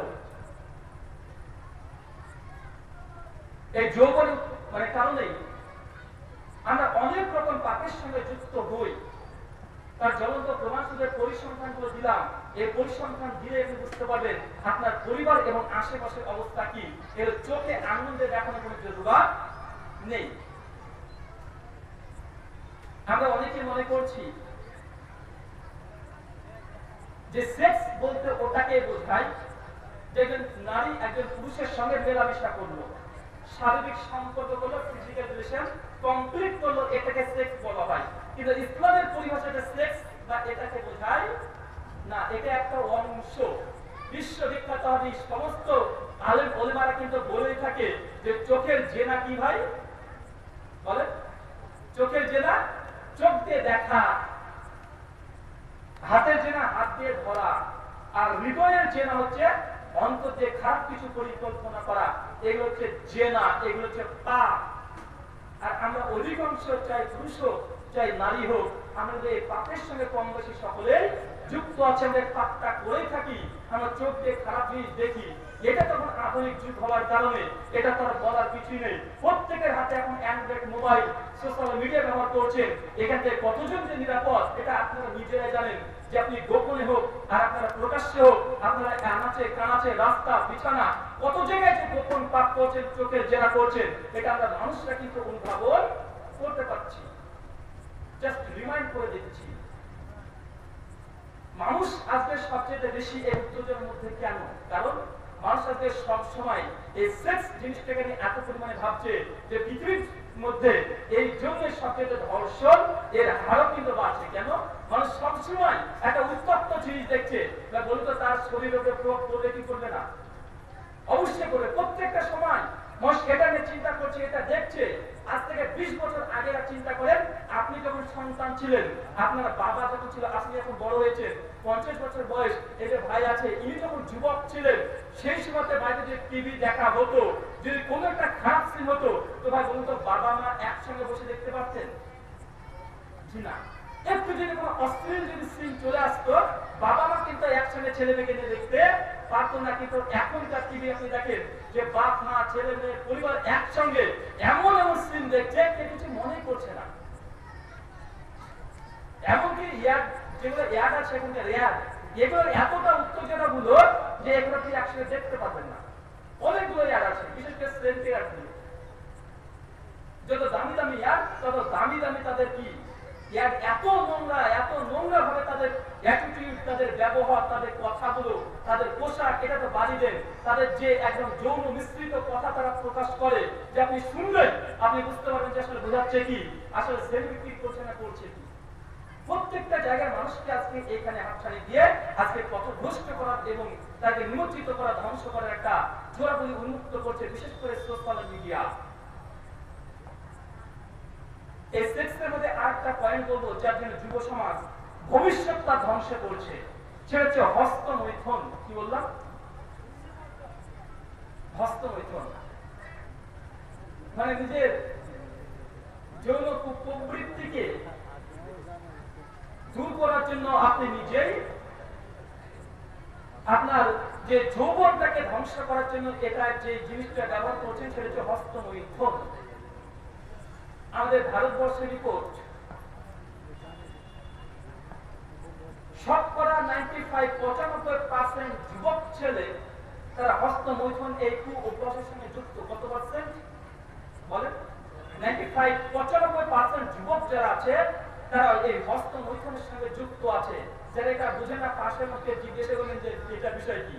এই যৌবন মানে কারণেই আমরা অনেক রকম পাপের সঙ্গে যুক্ত হই। তার জ্বলন্ত প্রমাণ শুধু পরিসংখ্যান গুলো দিলাম, এই পরিসংখ্যান দিলে আপনি বুঝতে পারবেন আপনার পরিবার এবং আশেপাশের অবস্থা কি। এর চোখে আনন্দে দেখানোর কোনো জরুরত নেই। আমরা অনেকে মনে করছি যে সেক্স বলতে ওটাকে বোঝায় যে একজন নারী একজন পুরুষের সঙ্গে মেলামেশা করলো, শারীরিক সম্পর্ক করলো, ফিজিক্যাল রিলেশন কমপ্লিট করলো, এটাকে সেক্স বলা হয়। কিন্তু ইসলামের পরিভাষাতে সেক্স বা এটাকে বোঝায় না, এটা একটা অংশ। বিশ্ববিখ্যাত হাদিস সমস্ত আলেম ওলামারা কিন্তু বলেই থাকে যে চোখের জেনা কি ভাই বলে? চোখের জেনা চোখ দিয়ে দেখা, হাতের জেনা হাত দিয়ে ধরা, আর হৃদয়ের জেনা হচ্ছে অন্তর দিয়ে খারাপ কিছু পরিকল্পনা করা। এগুলো হচ্ছে জেনা, এগুলো হচ্ছে পাপ। আর আমরা অধিকাংশ চাই পুরুষ হোক চাই নারী হোক, আমাদের এই পাপের সঙ্গে কম বেশি সকলেই যুক্ত আছে। আমরা পাপটা করে থাকি, আমরা চোখ দিয়ে খারাপ জিনিস দেখি। এটা তখন আধুনিক যুগ হওয়ার কারণে এটা তো আর বলার কিছুই নেই। প্রত্যেকের হাতে এখন অ্যান্ড্রয়েড মোবাইল, সোশ্যাল মিডিয়া ব্যবহার করছেন। এখান থেকে কতজন যে নিরাপদ এটা আপনারা নিজেরাই জানেন। যে আপনি গোপনে হোক আর আপনারা প্রকাশ্যে হোক, আপনারা আনাচে কানাচে রাস্তা বিছানা কত জায়গায় যে গোপন পাপ করছেন, চোখের জেরা করছেন, এটা আমরা মানুষরা কিন্তু অনুধাবন করতে পারছি। জাস্ট রিমাইন্ড করে দিচ্ছি। মানুষ আজকে সবচেয়ে বেশি এই উত্তেজনার মধ্যে কেন? কারণ মানুষ আজকে সবসময় এই সেক্স জিনিসটাকে নিয়ে এত পরিমাণে ভাবছে যে পৃথিবীর মধ্যে এই জন্য সবচেয়ে ধর্ষণ এর হারও কিন্তু বাড়ছে। কেন? মানুষ সবসময় একটা উত্তপ্ত জিনিস দেখছে, বলতো তার শরীরের উপরে প্রভাব পড়বে কি করবে না? অবশ্যই করবে। প্রত্যেকটা সময় মানুষ এটা নিয়ে চিন্তা করছে, এটা দেখছে। আজ থেকে বিশ বছর আগে চিন্তা করেন, আপনি যখন সন্তান ছিলেন, আপনার বাবা যখন ছিল, আপনি এখন বড় হয়েছেন, পঞ্চাশ বছর বয়স, এই যে ভাই আছে ইনি যখন যুবক ছিলেন, সেই সময়তে বাইরে যে টিভি দেখা হতো, যদি কোনো একটা খারাপ সিন হতো, তো ভাই বলুন তো বাবা মা একসঙ্গে বসে দেখতে পারতেন? জি না। একটু যদি কোনো অশ্লীল যদি সিন চলে আসতো, বাবা মা কিন্তু একসঙ্গে ছেলে মেয়েকে নিয়ে দেখতে পারতো না। কিন্তু এখনকার টিভি আপনি দেখেন যে বাপ মা ছেলে মেয়ে পরিবার একসঙ্গে এমন এমন সিন দেখছে, কেউ কিছু মনে করছে না। এমনকি ইয়াদ যেগুলো ইয়াদ আছে সেগুলো রেয়াদ, এগুলোর এতটা উত্তেজনাগুলো যে এগুলো আপনি একসাথে দেখতে পাবেন না। অনেকগুলো ইয়াদ আছে, বিশেষ করে সেন্ট ইয়াদ গুলো। যত দামি দামি ইয়াদ তত দামি দামি তাদের কি ইয়াদ, এত নোংরা, এত নোংরা ভাবে তাদের অ্যাটিটিউড, তাদের ব্যবহার, তাদের কথাগুলো, তাদের পোশাক, এটা তো বাড়ি দেন। তাদের যে একদম যৌন মিশ্রিত কথা তারা প্রকাশ করে, যে আপনি শুনলেন আপনি বুঝতে পারবেন যে আসলে বোঝাচ্ছে কি, আসলে সেলিব্রিটি করছে না করছে কি। প্রত্যেকটা জায়গায় মানুষকে আজকে এখানে হাতছানি দিয়ে আজকে পথভ্রষ্ট করার এবং তাকে নিমজ্জিত করা, ধ্বংস করার একটা জোরাবলি উন্মুক্ত করছে, বিশেষ করে সোশ্যাল মিডিয়া। এই সেক্সের মধ্যে আরেকটা পয়েন্ট বলবো যার জন্য যুব সমাজ ভবিষ্যৎটা ধ্বংস করছে, সেটা হচ্ছে হস্তমৈথুন। কি বললাম? হস্তমৈথুন মানে নিজের যৌন কুপ্রবৃত্তিকে দূর করার জন্য আপনি নিজেই আপনার যে যৌবনটাকে ধ্বংস করার জন্য এটা যে জিনিসটা ব্যবহার করছেন সেটা হচ্ছে হস্তমৈথুন। আমাদের ভারতবর্ষের রিপোর্ট, শতকরা নাইনটি ফাইভ পঁচানব্বই পার্সেন্ট যুবক ছেলে তারা হস্তমৈথুন এই কু অভ্যাসের সঙ্গে যুক্ত। কত পার্সেন্ট বলেন? নাইনটি ফাইভ পঁচানব্বই পার্সেন্ট যুবক যারা আছে তারা এই হস্তমৈথুনের সঙ্গে যুক্ত আছে। যারা এটা বুঝে না পাশের মধ্যে জিজ্ঞাসা করলেন যে এটা বিষয় কি।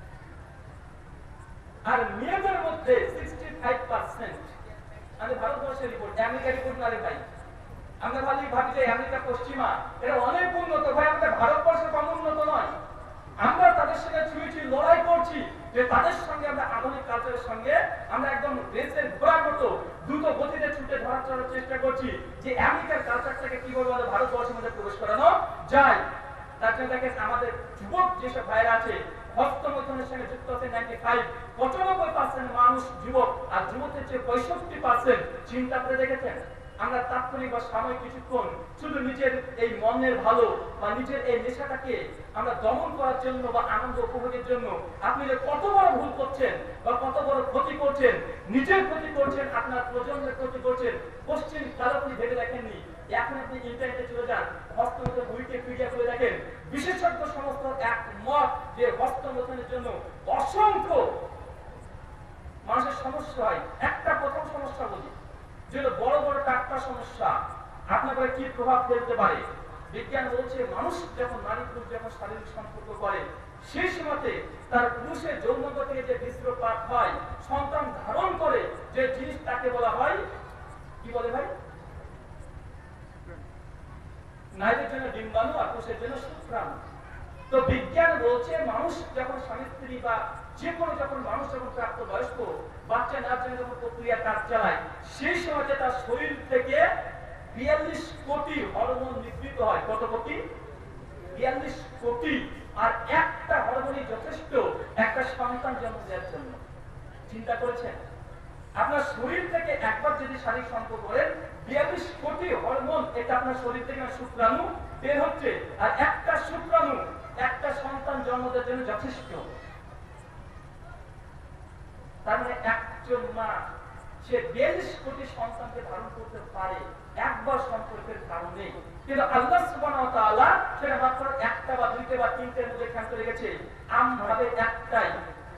আর মেয়েদের মধ্যে সিক্সটি ফাইভ পার্সেন্ট, আমাদের ভারতবর্ষের রিপোর্ট, আমেরিকা রিপোর্ট না রে ভাই। আমরা ভাবি ভাবি যে আমেরিকা পশ্চিমা এরা অনেক উন্নত, ভাই আমাদের ভারতবর্ষের কম উন্নত নয়। আমরা তাদের সঙ্গে ছুঁয়ে ছুঁয়ে লড়াই করছি যে তাদের সঙ্গে আমরা আধুনিক কালচারের সঙ্গে আমরা একদম রেসের ঘোড়ার মতো দ্রুত গতিতে ছুটে ধরার চড়ার চেষ্টা করছি যে আমেরিকার কালচারটাকে কিভাবে আমাদের ভারতবর্ষের মধ্যে প্রবেশ করানো যায়। তার জন্য দেখেন আমাদের যুবক যেসব ভাইরা আছে হস্তমৈথুনের সঙ্গে যুক্ত আছে নাইনটি ফাইভ পঁচানব্বই পার্সেন্ট মানুষ যুবক, আর যুবকের চেয়ে পঁয়ষট্টি পার্সেন্ট। চিন্তা করে দেখেছেন আমরা তাৎক্ষণিক বা সাময়িক কিছুক্ষণ শুধু নিজের এই মনের ভালো বা নিজের এই নেশাটাকে আমরা দমন করার জন্য বা আনন্দ উপভোগের জন্য আপনি যে কত বড় ভুল করছেন বা কত বড় ক্ষতি করছেন, নিজের ক্ষতি করছেন, আপনার প্রজন্মের ক্ষতি করছেন, পশ্চিম কাল আপনি ভেবে দেখেননি। এখন আপনি ইন্টারনেটে চলে যান, হস্তমৈথুন উইকিপিডিয়া করে দেখেন, বিশেষজ্ঞ সমস্ত এক মত যে হস্তমৈথুনের জন্য অসংখ্য মানুষের সমস্যা হয়। একটা প্রথম সমস্যা বলি, যেটা বড় বড় টাটকা সমস্যা আপনার উপরে কি প্রভাব ফেলতে পারে। বিজ্ঞান বলছে মানুষ যখন নারী পুরুষ যখন শারীরিক সম্পর্ক করে সেই সময়তে তার পুরুষের যৌনাঙ্গ থেকে যে বীর্যপাত হয়, সন্তান ধারণ করে যে জিনিস তাকে বলা হয় কি বলে ভাই? নারীদের জন্য ডিম্বাণু আর পুরুষের জন্য শুক্রাণু। তো বিজ্ঞান বলছে মানুষ যখন স্বামী স্ত্রী বা যে কোনো যখন মানুষ যখন প্রাপ্তবয়স্ক বাচ্চা নেওয়ার জন্য যখন প্রক্রিয়া কাজ চালায় সেই সময়তে তার শরীর থেকে বিয়াল্লিশ কোটি হরমোন নিঃসৃত হয়। কত কোটি? বিয়াল্লিশ কোটি। আর একটা হরমোনই যথেষ্ট একটা সন্তান জন্ম দেওয়ার জন্য। চিন্তা করেছেন আপনার শরীর থেকে একবার যদি শারীরিক সম্পর্ক করেন বিয়াল্লিশ কোটি হরমোন এটা আপনার শরীর থেকে শুক্রাণু বের হচ্ছে, আর একটা শুক্রাণু একটা সন্তান জন্ম দেওয়ার জন্য যথেষ্ট। তার মানে একজন মা সে বিয়াল্লিশ কোটি সন্তানকে ধারণ করতে পারে একবার সম্পর্কের কারণে। কিন্তু আল্লাহ সুবহানাহু ওয়া তাআলা সেটা মাত্র একটা বা দুইটা বা তিনটের মধ্যে ক্ষান্ত রেখেছে, আমভাবে একটাই।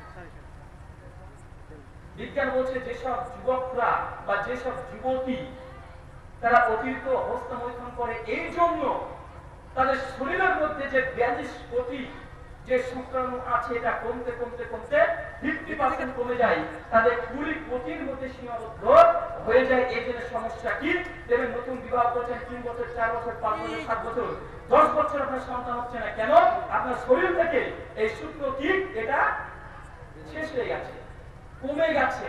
বিজ্ঞান বলছে যেসব যুবকরা বা যেসব যুবতী তারা অতিরিক্ত হস্তমৈথুন করে এই জন্য তাদের শরীরের মধ্যে যে বিয়াল্লিশ কোটি যে শুক্রাণু আছে এটা কমতে কমতে কমতে ফিফটি পার্সেন্ট কমে যায়, তাদের কুড়ি কোটির মধ্যে সীমাবদ্ধ হয়ে যায়। এই জন্য সমস্যা কি দেবেন? নতুন বিবাহ করছেন তিন বছর চার বছর পাঁচ বছর সাত বছর দশ বছর আপনার সন্তান হচ্ছে না কেন? আপনার শরীর থেকে এই শুক্র কি এটা শেষ হয়ে গেছে, কমে গেছে।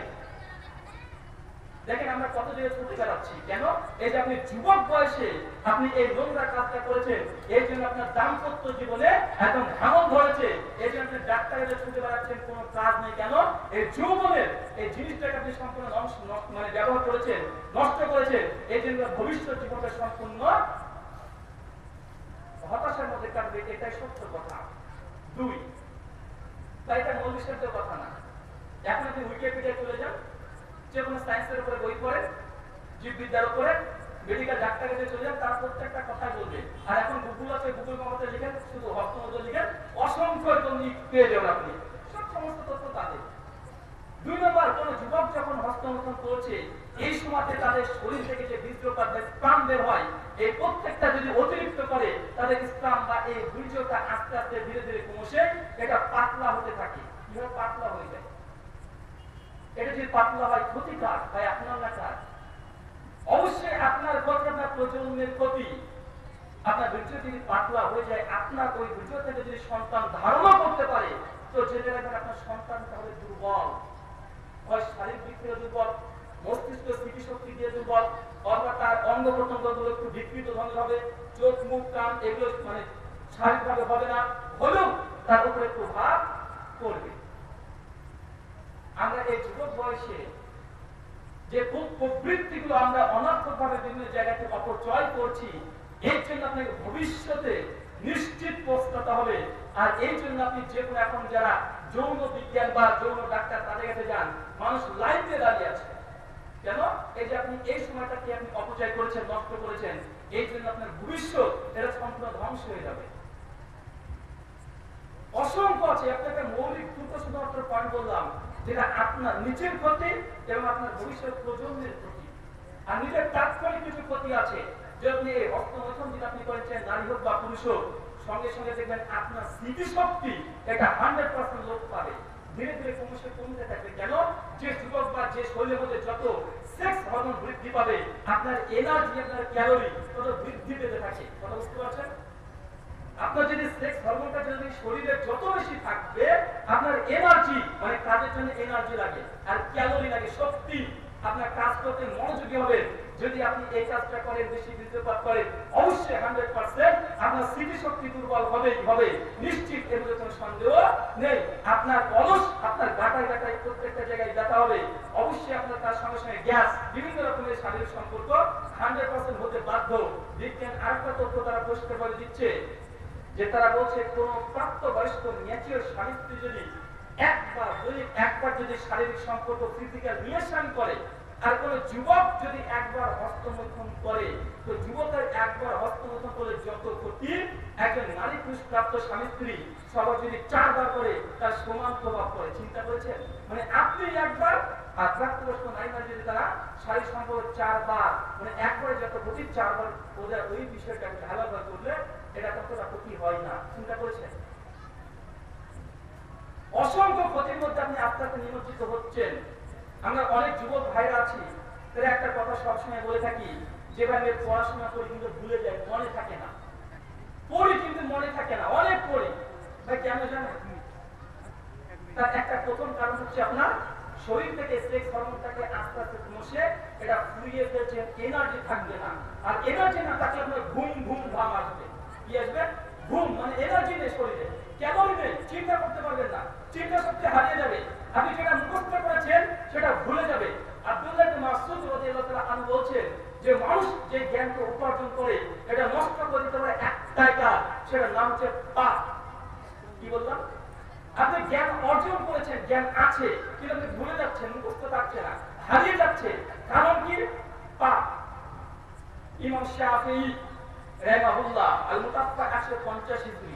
দেখেন আমরা কত জায়গায় ছুটে বেড়াচ্ছি কেন? এই যে আপনি যুবক বয়সে আপনি এই নোংরা কাজটা করেছেন, এই জন্য আপনার দাম্পত্য জীবনে একদম ভাঙন ধরেছে। এই জন্য আপনি ডাক্তারের ছুটে বেড়াচ্ছেন, কোনো কাজ নেই কেন? এই যৌবনের এই জিনিসটাকে আপনি সম্পূর্ণ মানে ব্যবহার করেছেন, নষ্ট করেছেন। এই জন্য ভবিষ্যৎ জীবনটা সম্পূর্ণ হতাশার মধ্যে কাটবে, এটাই সত্য কথা। দুই, তাই এটা মৌলিক কথা না। এখন আপনি উইকিপিডিয়া চলে যান, যে কোনো সায়েন্সের উপরে বই পড়েন, জীববিদ্যার উপরে, মেডিকেল ডাক্তারের কাছে চলে যান, তার প্রত্যেকটা কথা বলবে পেয়ে যাবেন আপনি, সব সমস্ত তথ্য তাদের। দুই নম্বর, কোন যুবক যখন হস্তমৈথুন করছে এই সময়তে তাদের শরীর থেকে যে বীর্যপাত প্রাণ বের হয়, এই প্রত্যেকটা যদি অতিরিক্ত করে তাদের ইসলাম বা এই বীর্যটা আস্তে আস্তে ধীরে ধীরে কমে এটা পাতলা হতে থাকে। কিভাবে পাতলা হয়ে যায়? এটা যদি পাতলা হয় ক্ষতিকার হয় আপনার না কার? অবশ্যই আপনার ক্ষতি, আপনার প্রজন্মের ক্ষতি। আপনার বীর্য যদি পাতলা হয়ে যায়, আপনার ওই বীর্য থেকে যদি সন্তান ধারণা করতে পারে, তো জেনে রাখবেন আপনার সন্তান তাহলে দুর্বল, হয় শারীরিক দিক থেকে দুর্বল, মস্তিষ্ক স্মৃতিশক্তি দিয়ে দুর্বল, অথবা তার অঙ্গ প্রত্যঙ্গ গুলো একটু বিকৃত ধরনের হবে, চোখ মুখ কান এগুলো মানে শারীরিকভাবে হবে না, হলেও তার উপরে প্রভাব পড়বে। আমরা এই যুবক বয়সে যে প্রবৃত্তিগুলো আমরা অনর্থকভাবে বিভিন্ন জায়গা থেকে অপচয় করছি, এর জন্য আপনাকে ভবিষ্যতে নিশ্চিত পৌঁছতে হবে। আর এই জন্য আপনি যে কোনো এখন যারা যৌন বিজ্ঞান বা যৌন ডাক্তার তাদের কাছে যান, মানুষ লাইনে দাঁড়িয়ে আছে কেন? এই যে আপনি এই সময়টাকে আপনি অপচয় করেছেন, নষ্ট করেছেন, এই জন্য আপনার ভবিষ্যৎ এটা সম্পূর্ণ ধ্বংস হয়ে যাবে। অসংখ্য আছে, আপনাকে মৌলিক দুটো শুধুমাত্র পয়েন্ট বললাম, যেটা আপনার নিজের ক্ষতি এবং আপনার ভবিষ্যৎ প্রজন্মের ক্ষতি। আর নিজের তাৎক্ষণিক কিছু ক্ষতি আছে, যে আপনি এই হস্তমৈথুন যেটা আপনি করেছেন, নারী হোক বা পুরুষ হোক, সঙ্গে সঙ্গে দেখবেন আপনার স্মৃতিশক্তি এটা হান্ড্রেড পার্সেন্ট লোপ পাবে, ধীরে ধীরে ক্রমশ কমতে থাকবে। কেন? যে যুবক বা যে শরীরের মধ্যে যত সেক্স হরমোন বৃদ্ধি পাবে, আপনার এনার্জি, আপনার ক্যালোরি তত বৃদ্ধি পেতে থাকে। কথা বুঝতে পারছেন? আপনার যদি সেক্স হরমোনটা যদি শরীরে যত বেশি থাকবে, আপনার এনার্জি মানে কাজের জন্য এনার্জি লাগে আর ক্যালোরি লাগে, শক্তি, আপনার কাজ করতে মনোযোগী হবে। যদি আপনি এই কাজটা করেন, বেশি বীর্যপাত করেন, অবশ্যই হান্ড্রেড পার্সেন্ট আপনার স্মৃতিশক্তি দুর্বল হবেই হবে, নিশ্চিত, এর মধ্যে কোনো সন্দেহ নেই। আপনার অলস, আপনার গাটায় গাটায় প্রত্যেকটা জায়গায় ব্যথা হবে, অবশ্যই আপনার তার সঙ্গে সঙ্গে গ্যাস, বিভিন্ন রকমের শারীরিক সম্পর্ক হান্ড্রেড পার্সেন্ট হতে বাধ্য। বিজ্ঞান আরেকটা তথ্য তারা পরিষ্কার করে দিচ্ছে, যে তারা বলছে কোন প্রাপ্তবয়স্ক ম্যাচিওর স্বামী স্ত্রী যদি একবার যদি একবার যদি শারীরিক সম্পর্ক ফিজিক্যাল রিলেশন করে, আর কোন যুবক যদি একবার হস্তমৈথুন করে, তো যুবকের একবার হস্তমৈথুন করে যত ক্ষতি, একজন নারী পুরুষ প্রাপ্ত স্বামী স্ত্রী সবার যদি চারবার করে তার সমান প্রভাব পড়ে। চিন্তা করেছেন? মানে আপনি একবার আর প্রাপ্তবয়স্ক নারী নারী যদি তারা শারীরিক সম্পর্ক চারবার, মানে একবারে যত ক্ষতি চারবার ওদের ওই বিষয়টা ভালোভাবে করলে এটা কতটা ক্ষতি হয় না। চিন্তা করেছেন? অসংখ্য ক্ষতির মধ্যে আপনি আস্তে আস্তে নিমজ্জিত হচ্ছেন। আমরা অনেক যুবক ভাইরা আছি, তারা একটা কথা সবসময় বলে থাকি, যেভাবে পড়াশোনা করি কিন্তু ভুলে যায়, মনে থাকে না, পড়ি কিন্তু মনে থাকে না, অনেক পড়ি ভাই, কেন জানেন? তার একটা প্রথম কারণ হচ্ছে আপনার শরীর থেকে সেক্স হরমোনটাকে আস্তে আস্তে কমে এটা ফুরিয়ে ফেলছে, এনার্জি থাকবে না। আর এনার্জি না থাকলে আপনার ঘুম ঘুম ঘাম আসবে। কি আসবে? ঘুম, মানে এনার্জি নেই শরীরে, ক্যালোরি নেই, চিন্তা করতে পারবেন না, চিন্তা শক্তি হারিয়ে যাবে, আপনি যেটা মুখস্থ করেছেন সেটা ভুলে যাবে। আব্দুল্লাহ ইবনে মাসউদ রাদিয়াল্লাহু তাআলা আনহু বলছেন যে মানুষ যে জ্ঞানকে উপার্জন করে এটা নষ্ট করে দিতে পারে একটাই কাজ, সেটার নাম হচ্ছে পাপ। কি বললাম? আপনি জ্ঞান অর্জন করেছেন, জ্ঞান আছে, কিন্তু আপনি ভুলে যাচ্ছেন, মুখস্থ থাকছে না, হারিয়ে যাচ্ছে, কারণ কি? পাপ। ইমাম শাফিঈ রাহিমাহুল্লাহ আল-মুতাওয়াফা একশো পঞ্চাশ হিজরি,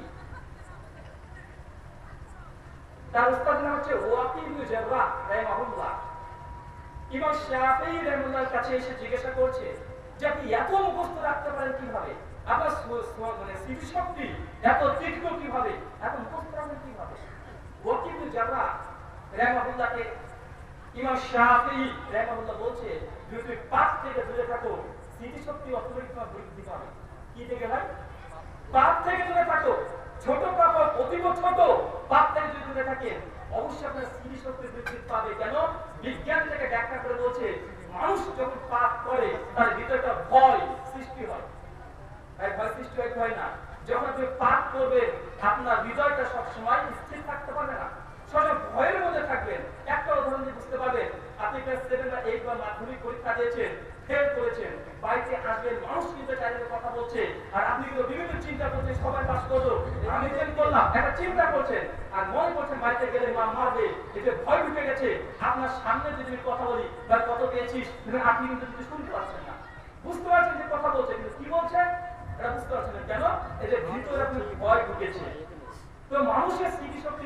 তার উস্তাদ নাম হচ্ছে ওয়াকি ইবনে জাররাহ রাহিমাহুল্লাহ। ইমাম শাফিঈ রাহিমাহুল্লাহর কাছে এসে জিজ্ঞাসা করছে যে আপনি এত মুখস্থ রাখতে পারেন কিভাবে, আপনার মানে স্মৃতিশক্তি এত তীক্ষ্ণ কিভাবে, এত মুখস্থ রাখেন কিভাবে? ওয়াকি ইবনে জাররাহ রাহিমাহুল্লাহকে ইমাম শাফিঈ রাহিমাহুল্লাহ বলছে, যদি তুমি পাপ থেকে দূরে থাকো, স্মৃতিশক্তি অটোমেটিক বৃদ্ধি পাবে। কি থেকে ভাই? পাপ থেকে দূরে থাকো, ছোট পাপ অতীব ছোট পাপ থেকে যদি দূরে থাকেন, অবশ্যই আপনার স্মৃতিশক্তি বৃদ্ধি পাবে। কেন? বিজ্ঞান থেকে ব্যাখ্যা করে বলছে, মানুষ যখন পাপ করে তার ভিতরটা ভয় সৃষ্টি হয়। ভয় সৃষ্টি হয় না, যখন আপনি পাপ করবেন আপনার হৃদয়টা সবসময় স্থির থাকতে পারবে না, সবসময় ভয়ের মধ্যে থাকবেন। একটা উদাহরণ দিয়ে বুঝতে পারবেন, আপনি ক্লাস সেভেন বা এইট বা মাধ্যমিক পরীক্ষা দিয়েছেন, ফেল করেছেন, বাড়িতে আসবেন, মানুষ কিন্তু চারিদিকে কথা বলছে, আর আপনি কিন্তু বিভিন্ন চিন্তা করছেন, সবাই পাস করলো, আমি ফেল করলাম, একটা চিন্তা করছেন, আর মনে করছেন বাড়িতে গেলে মা মারবে, এতে ভয় ঢুকে গেছে। আপনার সামনে যদি আমি কথা বলি বা কত পেয়েছিস, আপনি কিন্তু কিছু শুনতে পাচ্ছেন না, বুঝতে পারছেন যে কথা বলছে, কিন্তু কি বলছে এটা বুঝতে পারছেন না। কেন? এই যে ভিতরে আপনার ভয় ঢুকেছে। তো মানুষের স্মৃতিশক্তি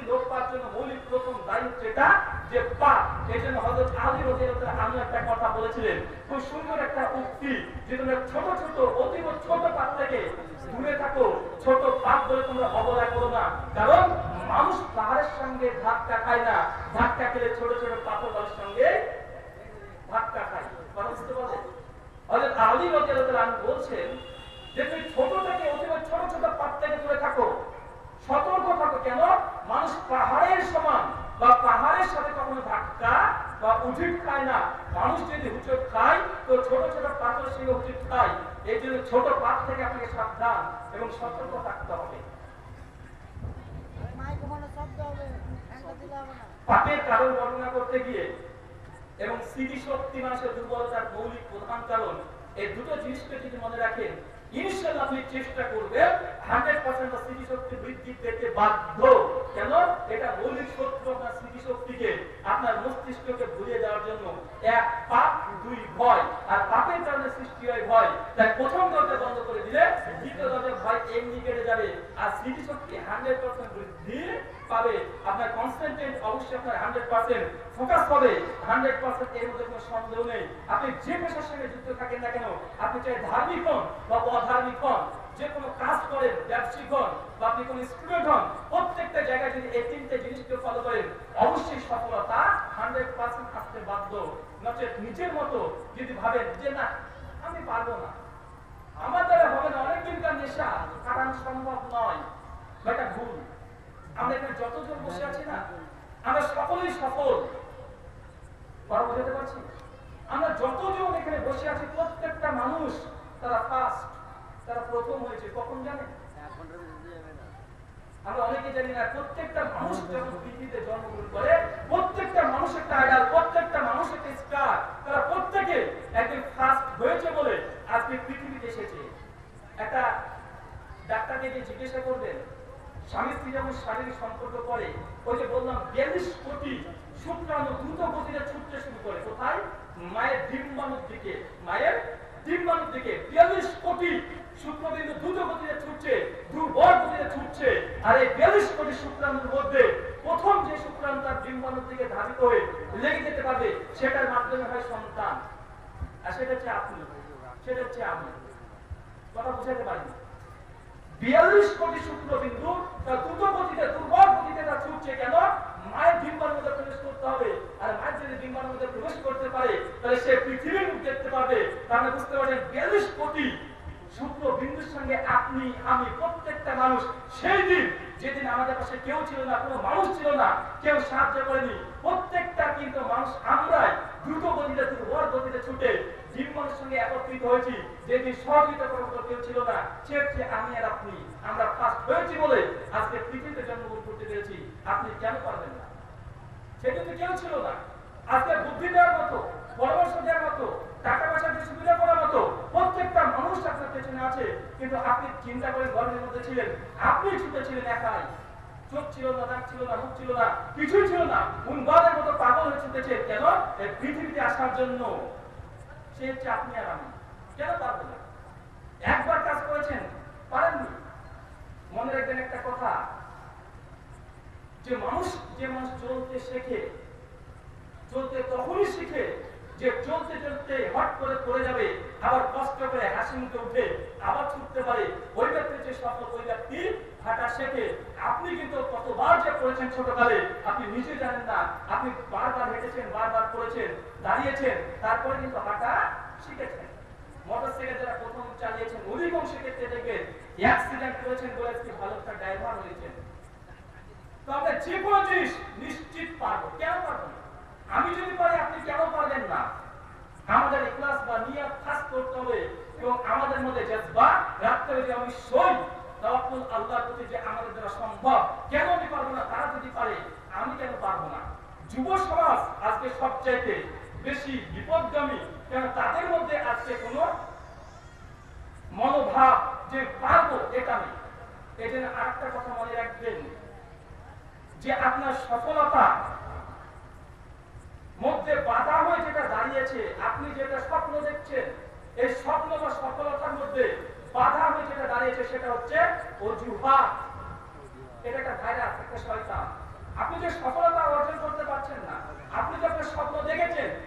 আলী রাদিয়াল্লাহু আনহু একটা কথা বলেছিলেন, খুব সুন্দর একটা উক্তি, যে তোমরা ছোট ছোট অতীব ছোট পাপ থেকে দূরে থাকো, ছোট পাপ বলে তোমরা অবহেলা করো না, কারণ মানুষ পাহাড়ের সঙ্গে ধাক্কা খায় না, ধাক্কা খেলে ছোট ছোট পাথরের সঙ্গে ধাক্কা খায়। কথা বুঝতে পারলেন? হযরত আলী রাদিয়াল্লাহু আনহু বলছেন যে তুমি ছোট থেকে অতীব ছোট ছোট পাপ থেকে দূরে থাকো, সতর্ক থাকো। কেন? মানুষ পাহাড়ের সমান বা পাহাড়ের সাথে কখনো ধাক্কা বা উঠিট খায় না। মানুষ যদি হুচট খায় তো ছোট ছোট পাথরের সঙ্গে উঠিট খায়। এই জন্য ছোট পাপ থেকে আপনাকে সাবধান এবং সতর্ক থাকতে হবে। পাপের কারণ বর্ণনা করতে গিয়ে এবং স্মৃতিশক্তি মানুষের দুর্বলতার মৌলিক প্রধান কারণ, এই দুটো জিনিসকে যদি মনে রাখেন, ইনশাআল্লাহ আপনি চেষ্টা করবেন হান্ড্রেড পার্সেন্ট স্মৃতিশক্তি বৃদ্ধি পেতে বাধ্য। কেন? এটা মৌলিক শত্রু আপনার স্মৃতিশক্তিকে, আপনার মস্তিষ্ককে ভুলিয়ে দেওয়ার জন্য। এক পাপ, দুই ভয়, আর পাপের কারণে সৃষ্টি হয় ভয়। তাই প্রথম দরজা বন্ধ করে দিলে দ্বিতীয় দরজা ভয় এমনি কেটে যাবে, আর স্মৃতিশক্তি হান্ড্রেড পার্সেন্ট বৃদ্ধি পাবে। আপনার কনসেন্ট্রেট অবশ্যই আপনার হান্ড্রেড পার্সেন্ট ফোকাস হবে, হান্ড্রেড পার্সেন্ট এর মধ্যে কোনো সন্দেহ নেই। আপনি যে পেশার সঙ্গে যুক্ত থাকেন না কেন, আপনি চাই ধার্মিক হন বা অধার্মিক হন, যে কোনো কাজ করেন, ব্যবসায়িক হন বা আপনি কোনো স্টুডেন্ট হন, প্রত্যেকটা জায়গায় যদি এই তিনটে জিনিসকে ফলো করেন অবশ্যই সফলতা হান্ড্রেড পার্সেন্ট আসতে বাধ্য। নচেত নিজের মতো যদি ভাবেন যে না আমি পারবো না, আমার দ্বারা হবে না, অনেক দিনকার নেশা কাটানো সম্ভব নয়, এটা ভুল। আমরা এখানে যতজন বসে আছি না, আমরা সকলেই সফল। কথা বুঝতে পারছি? আমরা যতজন এখানে বসে আছি প্রত্যেকটা মানুষ তারা ফার্স্ট, তারা প্রথম হয়েছে। কখন জানেন? আমরা অনেকে জানি না। প্রত্যেকটা মানুষ যখন পৃথিবীতে জন্মগ্রহণ করে, প্রত্যেকটা মানুষ একটা আইডল, প্রত্যেকটা মানুষ একটা স্টার, তারা প্রত্যেকে একদিন ফার্স্ট হয়েছে বলে আজকে পৃথিবীতে এসেছে। একটা ডাক্তারকে যে জিজ্ঞাসা করবেন, স্বামী স্ত্রী যখন শারীরিক সম্পর্ক করে, ওই যে বললাম বিয়াল্লিশ কোটি শুক্রাণু দ্রুত গতিতে ছুটতে শুরু করে। কোথায়? মায়ের ডিম্বাণুর দিকে। মায়ের ডিম্বাণুর দিকে বিয়াল্লিশ কোটি শুক্রবিন্দু দ্রুত গতিতে ছুটছে, দুর্বল গতিতে ছুটছে। আর এই বিয়াল্লিশ কোটি শুক্রাণুর মধ্যে প্রথম যে শুক্রাণু তার ডিম্বাণুর দিকে ধাবিত হয়ে লেগে যেতে পারবে, সেটার মাধ্যমে হয় সন্তান। আর সেটা হচ্ছে আপনি, সেটা হচ্ছে আমি। কথা বুঝাতে পারিনি? বিয়াল্লিশ কোটি শুক্রবিন্দু তার দ্রুত গতিতে, দুর্বল গতিতে তার ছুটছে। কেন? মায়ের ডিম্বাণুর মধ্যে প্রবেশ করতে হবে। আর মায়ের যদি ডিম্বাণুর মধ্যে প্রবেশ করতে পারে, তাহলে সে পৃথিবীর মুখ দেখতে পাবে। তাহলে বুঝতে পারছেন বিয়াল্লিশ কোটি শুক্রবিন্দুর সঙ্গে আপনি আমি প্রত্যেকটা মানুষ সেই দিন যেদিন আমাদের পাশে কেউ ছিল না, কোনো মানুষ ছিল না, কেউ সাহায্য করেনি, প্রত্যেকটা কিন্তু মানুষ আমরাই দ্রুত গতিতে, দুর্বল গতিতে ছুটে জীবনের সঙ্গে একত্রিত হয়েছি। যেদিন সহযোগিতা করার মতো কেউ ছিল না, সে হচ্ছে আমি আর আপনি। আমরা ফার্স্ট হয়েছি বলে আজকে পৃথিবীতে জন্মগ্রহণ করতে পেরেছি। আপনি কেন পারবেন না? সেদিন তো কেউ ছিল না। আজকে বুদ্ধি দেওয়ার মতো, পরামর্শ দেওয়ার মতো, টাকা পয়সা দিয়ে সুবিধা করার মতো প্রত্যেকটা মানুষ আপনার পেছনে আছে। কিন্তু আপনি চিন্তা করে ঘরের মধ্যে ছিলেন, আপনি ছুটেছিলেন একাই। চোখ ছিল না, নাক ছিল না, মুখ ছিল না, কিছুই ছিল না, উন্মাদের মতো পাগল হয়ে ছুটেছে। কেন? এই পৃথিবীতে আসার জন্য। সে হচ্ছে আপনি আর আমি। কেন পারবেন না? একবার কাজ করেছেন, পারেননি। মনে রাখবেন একটা কথা, যে মানুষ যে মানুষ চলতে শেখে, চলতে তখনই শিখে যে চলতে চলতে হট করে পড়ে যাবে, আবার কষ্ট করে হাসি মুখে উঠে আবার ছুটতে পারে। ওই ব্যক্তি যে সফল, ওই ব্যক্তি হাঁটা শেখে। আপনি কিন্তু কতবার যে পড়েছেন ছোটকালে আপনি নিজে জানেন না। আপনি বারবার হেঁটেছেন, বারবার পড়েছেন, দাঁড়িয়েছেন, তারপরে কিন্তু হাঁটা শিখেছেন। মোটরসাইকেল যারা প্রথম চালিয়েছেন অধিকাংশ ক্ষেত্রে দেখবেন অ্যাক্সিডেন্ট করেছেন বলে একটি ভালো একটা ড্রাইভার হয়েছেন। তো আমরা যে কোনো জিনিস নিশ্চিত পারবো। কেন পারবো না? আমি যদি পারি, আপনি কেন পারবেন না? আমাদের ইখলাস বা নিয়ত খাস করতে হবে এবং আমাদের মধ্যে জজবা রাখতে হবে যে আমি সই তাওয়াক্কুল আল্লাহর প্রতি, যে আমাদের দ্বারা সম্ভব। কেন আমি পারবো না? তারা যদি পারে, আমি কেন পারবো না? যুব সমাজ আজকে সবচাইতে বেশি বিপদগামী। কেন? তাদের মধ্যে আজকে কোনো মনোভাব যে পারবো এটা নেই। এই জন্য আরেকটা কথা মনে রাখবেন, যে আপনার সফলতা মধ্যে বাধা হয়ে যেটা দাঁড়িয়েছে, আপনি যেটা স্বপ্ন দেখছেন, এই স্বপ্ন বা সফলতার মধ্যে বাধা হয়ে যেটা দাঁড়িয়েছে, সেটা হচ্ছে অজুহাত। এটা একটা ভাইরাস, একটা শয়তান। আপনি যে সফলতা অর্জন করতে পারছেন না, আপনি যে আপনার স্বপ্ন দেখেছেন,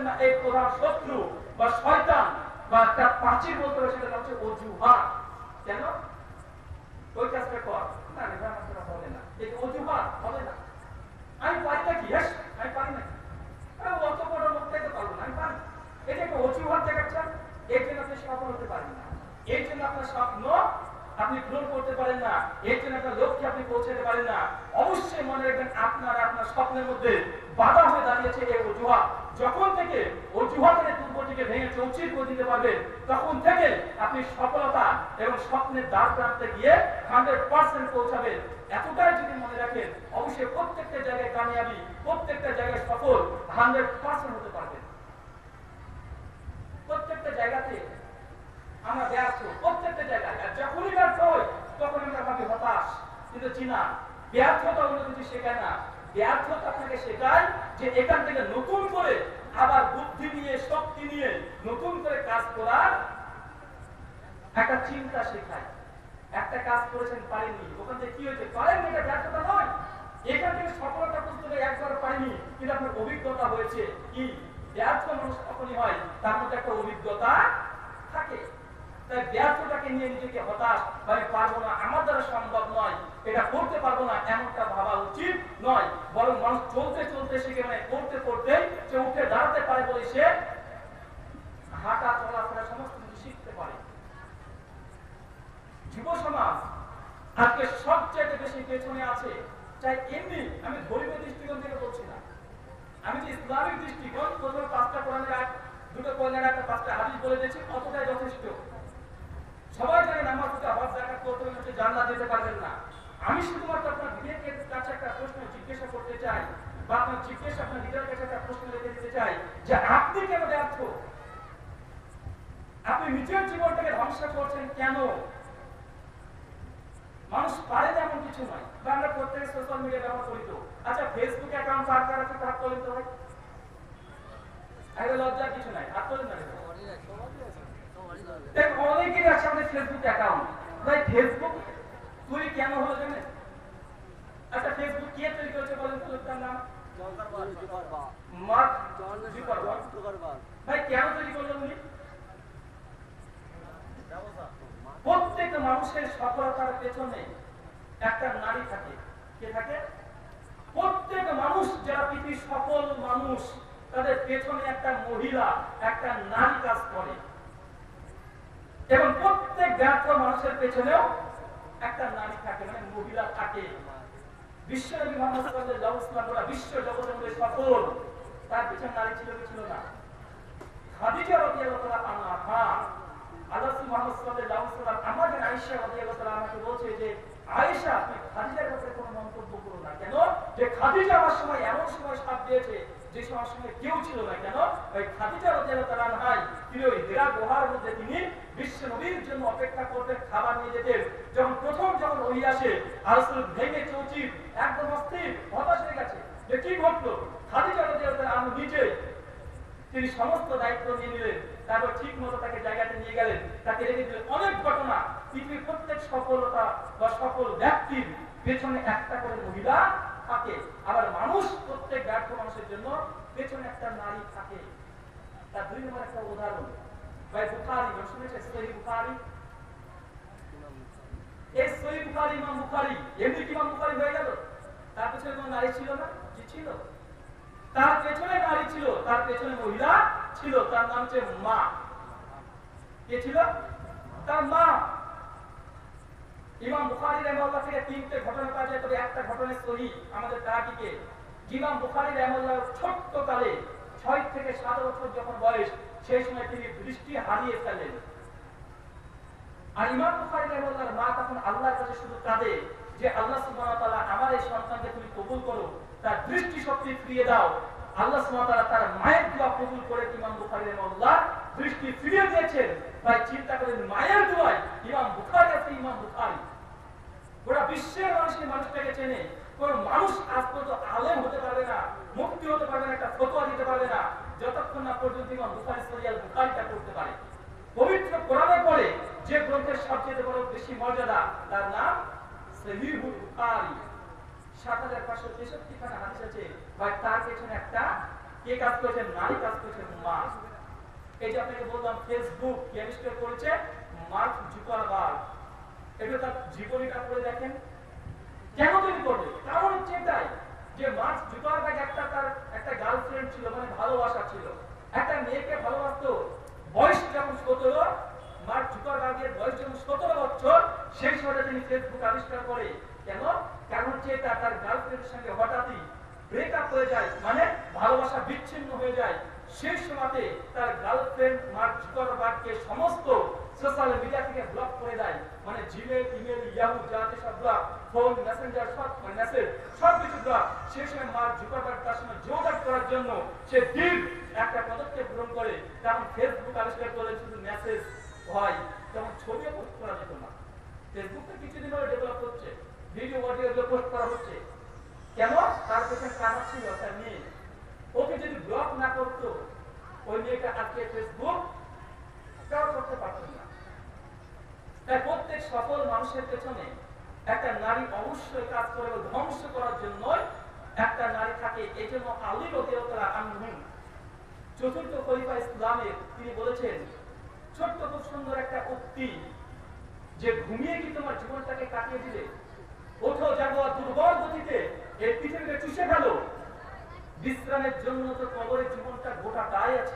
পারছেন না এই প্রধান শত্রু বা শয়তান বা একটা প্রাচীর বলতে পারে, সেটা হচ্ছে অজুহাত। কেন ওই কাজটা কর না, এটা হবে না, এই অজুহাত হবে না, আমি পারি নাকি, আমি পারি নাকি, অত বড় লোকটাই তো পারবো না, আমি পারি, এটা একটা অজুহাত দেখাচ্ছেন। এর জন্য আপনি সফল হতে পারেন না, এর জন্য আপনার স্বপ্ন আপনি পূরণ করতে পারেন না, এর জন্য একটা লক্ষ্যে আপনি পৌঁছাতে পারেন না। অবশ্যই মনে রাখবেন আপনার আপনার স্বপ্নের মধ্যে বাধা হয়ে দাঁড়িয়েছে এই অজুহাত। যখন থেকে অজুহাতের দুর্গটিকে ভেঙে চৌচির করে দিতে পারবেন, তখন থেকে আপনি সফলতা এবং স্বপ্নের দ্বার প্রান্তে গিয়ে হান্ড্রেড পার্সেন্ট পৌঁছাবেন। এতটাই যদি মনে রাখেন, অবশ্যই প্রত্যেকটা জায়গায় কামিয়াবি, প্রত্যেকটা জায়গায় সফল হান্ড্রেড পার্সেন্ট হতে পারবেন। প্রত্যেকটা জায়গাতে আমরা ব্যর্থ, প্রত্যেকটা জায়গায়। আর যখনই ব্যর্থ হই তখন আমরা ভাবি হতাশ, কিন্তু চিনা ব্যর্থতা অন্য কিছু শেখায় না। ব্যর্থতা আপনাকে শেখায় যে এখান থেকে নতুন করে আবার বুদ্ধি নিয়ে, শক্তি নিয়ে নতুন করে কাজ করার একটা চিন্তা শেখায়। একটা কাজ করেছেন পারেননি, ওখান থেকে কি হয়েছে পারেননি, এটা ব্যর্থতা নয়। এখান থেকে সফলতা খুঁজতে একবার পাইনি, কিন্তু আপনার অভিজ্ঞতা হয়েছে। কি ব্যর্থ মানুষ তখনই হয় তার মধ্যে একটা অভিজ্ঞতা থাকে। তাই ব্যর্থতাকে নিয়ে নিজেকে হতাশ, আমি পারবো না, আমার দ্বারা সম্ভব নয়, এটা করতে পারবো না, এমনটা ভাবা উচিত নয়। বরং মানুষ চলতে চলতে শিখে, মানে করতে করতে সে উঠে দাঁড়াতে পারে বলে সে হাঁটা চলাফেরা সমস্ত কিছু শিখতে পারে। যুব সমাজ আজকে সবচেয়ে বেশি পেছনে আছে। চাই এমনি, আমি ধর্মীয় দৃষ্টিকোণ থেকে বলছি না, আমি যে ইসলামিক দৃষ্টিকোণ, প্রথমে পাঁচটা কোরআনের আয়াত, দুটো কোরআনের আয়াত, পাঁচটা হাদিস বলে দিয়েছি, অতটাই যথেষ্ট। সবাই জানেন নামাজ পড়তে, হজ যাকাত করতে হলে জান্নাত যেতে পারবেন না। আমি শুধুমাত্র আপনার বিবেকের কাছে একটা প্রশ্ন জিজ্ঞাসা করতে চাই, বা আপনার জিজ্ঞাসা আপনার নিজের কাছে একটা প্রশ্ন রেখে দিতে চাই, যে আপনি কেন ব্যর্থ? আপনি নিজের জীবনটাকে ধ্বংস করছেন কেন? মানুষ পারে এমন কিছু নয়। বা আমরা প্রত্যেকে সোশ্যাল মিডিয়া ব্যবহার করি, তো আচ্ছা ফেসবুক অ্যাকাউন্ট কার কার আছে হাত তোলেন তো ভাই। আরে লজ্জা কিছু নাই, হাত তোলেন না। অনেকেই আছে আমাদের ফেসবুক অ্যাকাউন্ট। ভাই ফেসবুক তৈরি কেন হলো জানেন? আচ্ছা ফেসবুক কে তৈরি করেছে বলেন তো? তার নাম মার্ক জুকারবার্গ। ভাই কেন তৈরি করলেন উনি? প্রত্যেক মানুষের সফলতার পেছনে একটা নারী থাকে। কে থাকে? প্রত্যেক মানুষ, যারা পৃথিবীর সফল মানুষ, তাদের পেছনে একটা মহিলা, একটা নারী কাজ করে। এবং প্রত্যেক ব্যর্থ মানুষের পেছনেও একটা নারী থাকে, মানে মহিলা থাকে। বিশ্বনবী মুহাম্মদ সাল্লাল্লাহু আলাইহি ওয়াসাল্লাম বিশ্ব জগতের মধ্যে সফল, তার পেছনে নারী ছিল কি ছিল না? খাদিজা রাদিয়াল্লাহু তাআলা আনহা। আল্লাহ মুহাম্মদ সাল্লাল্লাহু আলাইহি ওয়াসাল্লাম আমাদের আয়েশা রাদিয়াল্লাহু তাআলা আনহাকে বলছে যে আয়েশা, তুমি খাদিজার ব্যাপারে কোনো মন্তব্য করো না। কেন? যে খাদিজা আমার সময় এমন সময় সাথ দিয়েছে যে সময় সময় কেউ ছিল না। কেন? ওই খাদিজা রাদিয়াল্লাহু তাআলা আনহা তিনি ওই হিরা গুহার মধ্যে তিনি বিশ্ব নবীর জন্য অপেক্ষা করতেন, খাবার নিয়ে যেতেন। যখন প্রথম যখন ওই আসে, রাসূল ভেঙে চৌচির, একদম অস্থির, হতাশ হয়ে গেছে যে কি ঘটলো। খাদিজা রাদিয়াল্লাহু তাআলা আনহা নিজে তিনি সমস্ত দায়িত্ব নিয়ে নিলেন, তারপর ঠিক মতো তাকে জায়গাতে নিয়ে গেলেন, তাকে রেখে দিলেন। অনেক ঘটনা, পৃথিবীর প্রত্যেক সফলতা বা সফল ব্যক্তির পেছনে একটা করে মহিলা থাকে। আবার মানুষ, প্রত্যেক ব্যর্থ মানুষের জন্য পেছনে একটা নারী থাকে। তার দুই নম্বর একটা উদাহরণ, ভাই বুখারী, শুনেছেন সহিহ বুখারী? এই সহিহ বুখারী, ইমাম বুখারী এমনি কি ইমাম বুখারী হয়ে গেল? তার পেছনে কোনো নারী ছিল না? কি ছিল? তার পেছনে নারী ছিল, তার পেছনে মহিলা ছিল, তার নাম হচ্ছে মা। কে ছিল? তার মা। ইমাম বুখারী রাহিমাহুল্লাহ থেকে তিনটে ঘটনা পাওয়া যায়, তবে একটা ঘটনা সহিহ আমাদের তাকিকে। ইমাম বুখারী রাহিমাহুল্লাহ ছোট্ট কালে, ছয় থেকে সাত বছর যখন বয়স, সেই সময় তিনি দৃষ্টি হারিয়ে ফেলেন। আর ইমাম বুখারী রাহিমাহুল্লাহর মা তখন আল্লাহর কাছে শুধু কাঁদে যে আল্লাহ সুবহানাহু ওয়া তাআলা আমার এই সন্তানকে তুমি কবুল করো, তার দৃষ্টি শক্তি ফিরিয়ে দাও। আল্লাহ সুবহানাহু ওয়া তাআলা তার মায়ের দোয়া কবুল করে ইমাম বুখারী রাহিমাহুল্লাহ দৃষ্টি ফিরিয়ে দিয়েছেন। ভাই চিন্তা করেন, মায়ের দোয়ায় ইমাম বুখারী আছে। ইমাম বুখারী গোটা বিশ্বের মানুষের মানুষটাকে চেনে। কোন মানুষ আজ পর্যন্ত আলেম হতে পারবে না, মুফতি হতে পারবে না, একটা ফতোয়া দিতে পারবে না, যতক্ষণ না পর্যন্ত ইমাম বুখারী সহিহ বুখারীটা করতে পারে। পবিত্র কোরআনের পরে যে গ্রন্থের সবচেয়ে বড় বেশি মর্যাদা, তার নাম সহিহ বুখারী। সাত হাজার পাঁচশো তেষট্টি খানা হাদিস আছে। ভাই তার পেছনে একটা কে কাজ করেছেন? নারী কাজ করেছেন, এই যে আপনাকে বললাম ফেসবুক কে আবিষ্কার করেছে? Mark Zuckerberg. এটা তার জীবনীটা পড়ে দেখেন। কেন তৈরি করবে? কারণ হচ্ছে এটাই যে মার্ক জুকারবার্গ একটা তার একটা গার্লফ্রেন্ড ছিল, মানে ভালোবাসা ছিল, একটা মেয়েকে ভালোবাসতো। বয়স যখন সতেরো, মার্ক জুকারবার্গের বয়স যখন সতেরো বছর, সেই সময় তিনি ফেসবুক আবিষ্কার করে। কেন? কারণ হচ্ছে এটা তার গার্লফ্রেন্ডের সঙ্গে হঠাৎই ব্রেকআপ হয়ে যায়, মানে ভালোবাসা বিচ্ছিন্ন হয়ে যায়। সেই সময়তে তার গার্লফ্রেন্ড মার্ক জুকারবার্গকে সমস্ত সোশ্যাল মিডিয়া থেকে ব্লক করে দেয়, মানে জিমেল, ইমেল, ইয়াহু যা আছে সব ব্লক, ফোন, মেসেঞ্জার সব, মানে মেসেজ সব কিছু ব্লক। সেই সময় মার্ক জুকারবার্গ তার সঙ্গে যোগাযোগ করার জন্য সে দীর্ঘ একটা পদক্ষেপ গ্রহণ করে। তখন ফেসবুক আবিষ্কার করলেন, শুধু মেসেজ হয়, তখন ছবিও পোস্ট করা যেত না। ফেসবুকটা কিছুদিন ধরে ডেভেলপ হচ্ছে, ভিডিও অডিও এগুলো পোস্ট করা হচ্ছে। কেন? তার পেছনে কারণ ছিল তার মেয়ে। ওকে যদি ব্লক না করতো, ওই মেয়েটা আজকে ফেসবুক ব্যবহার করতে পারতো না। তাই প্রত্যেক সফল মানুষের পেছনে একটা নারী অবশ্যই কাজ করে, ধ্বংস করার জন্য একটা নারী থাকে। এই জন্য আলী রাদিয়াল্লাহু আনহু, চতুর্থ খলিফা ইসলামের, তিনি বলেছেন ছোট্ট খুব সুন্দর একটা উক্তি, যে ঘুমিয়ে কি তোমার জীবনটাকে কাটিয়ে দিলে? ওঠো, জাগো, দুর্বল গতিতে এই পৃথিবীকে চুষে ফেলো। বিশ্রামের জন্য তো কবরের জীবনটা গোটাটাই আছে।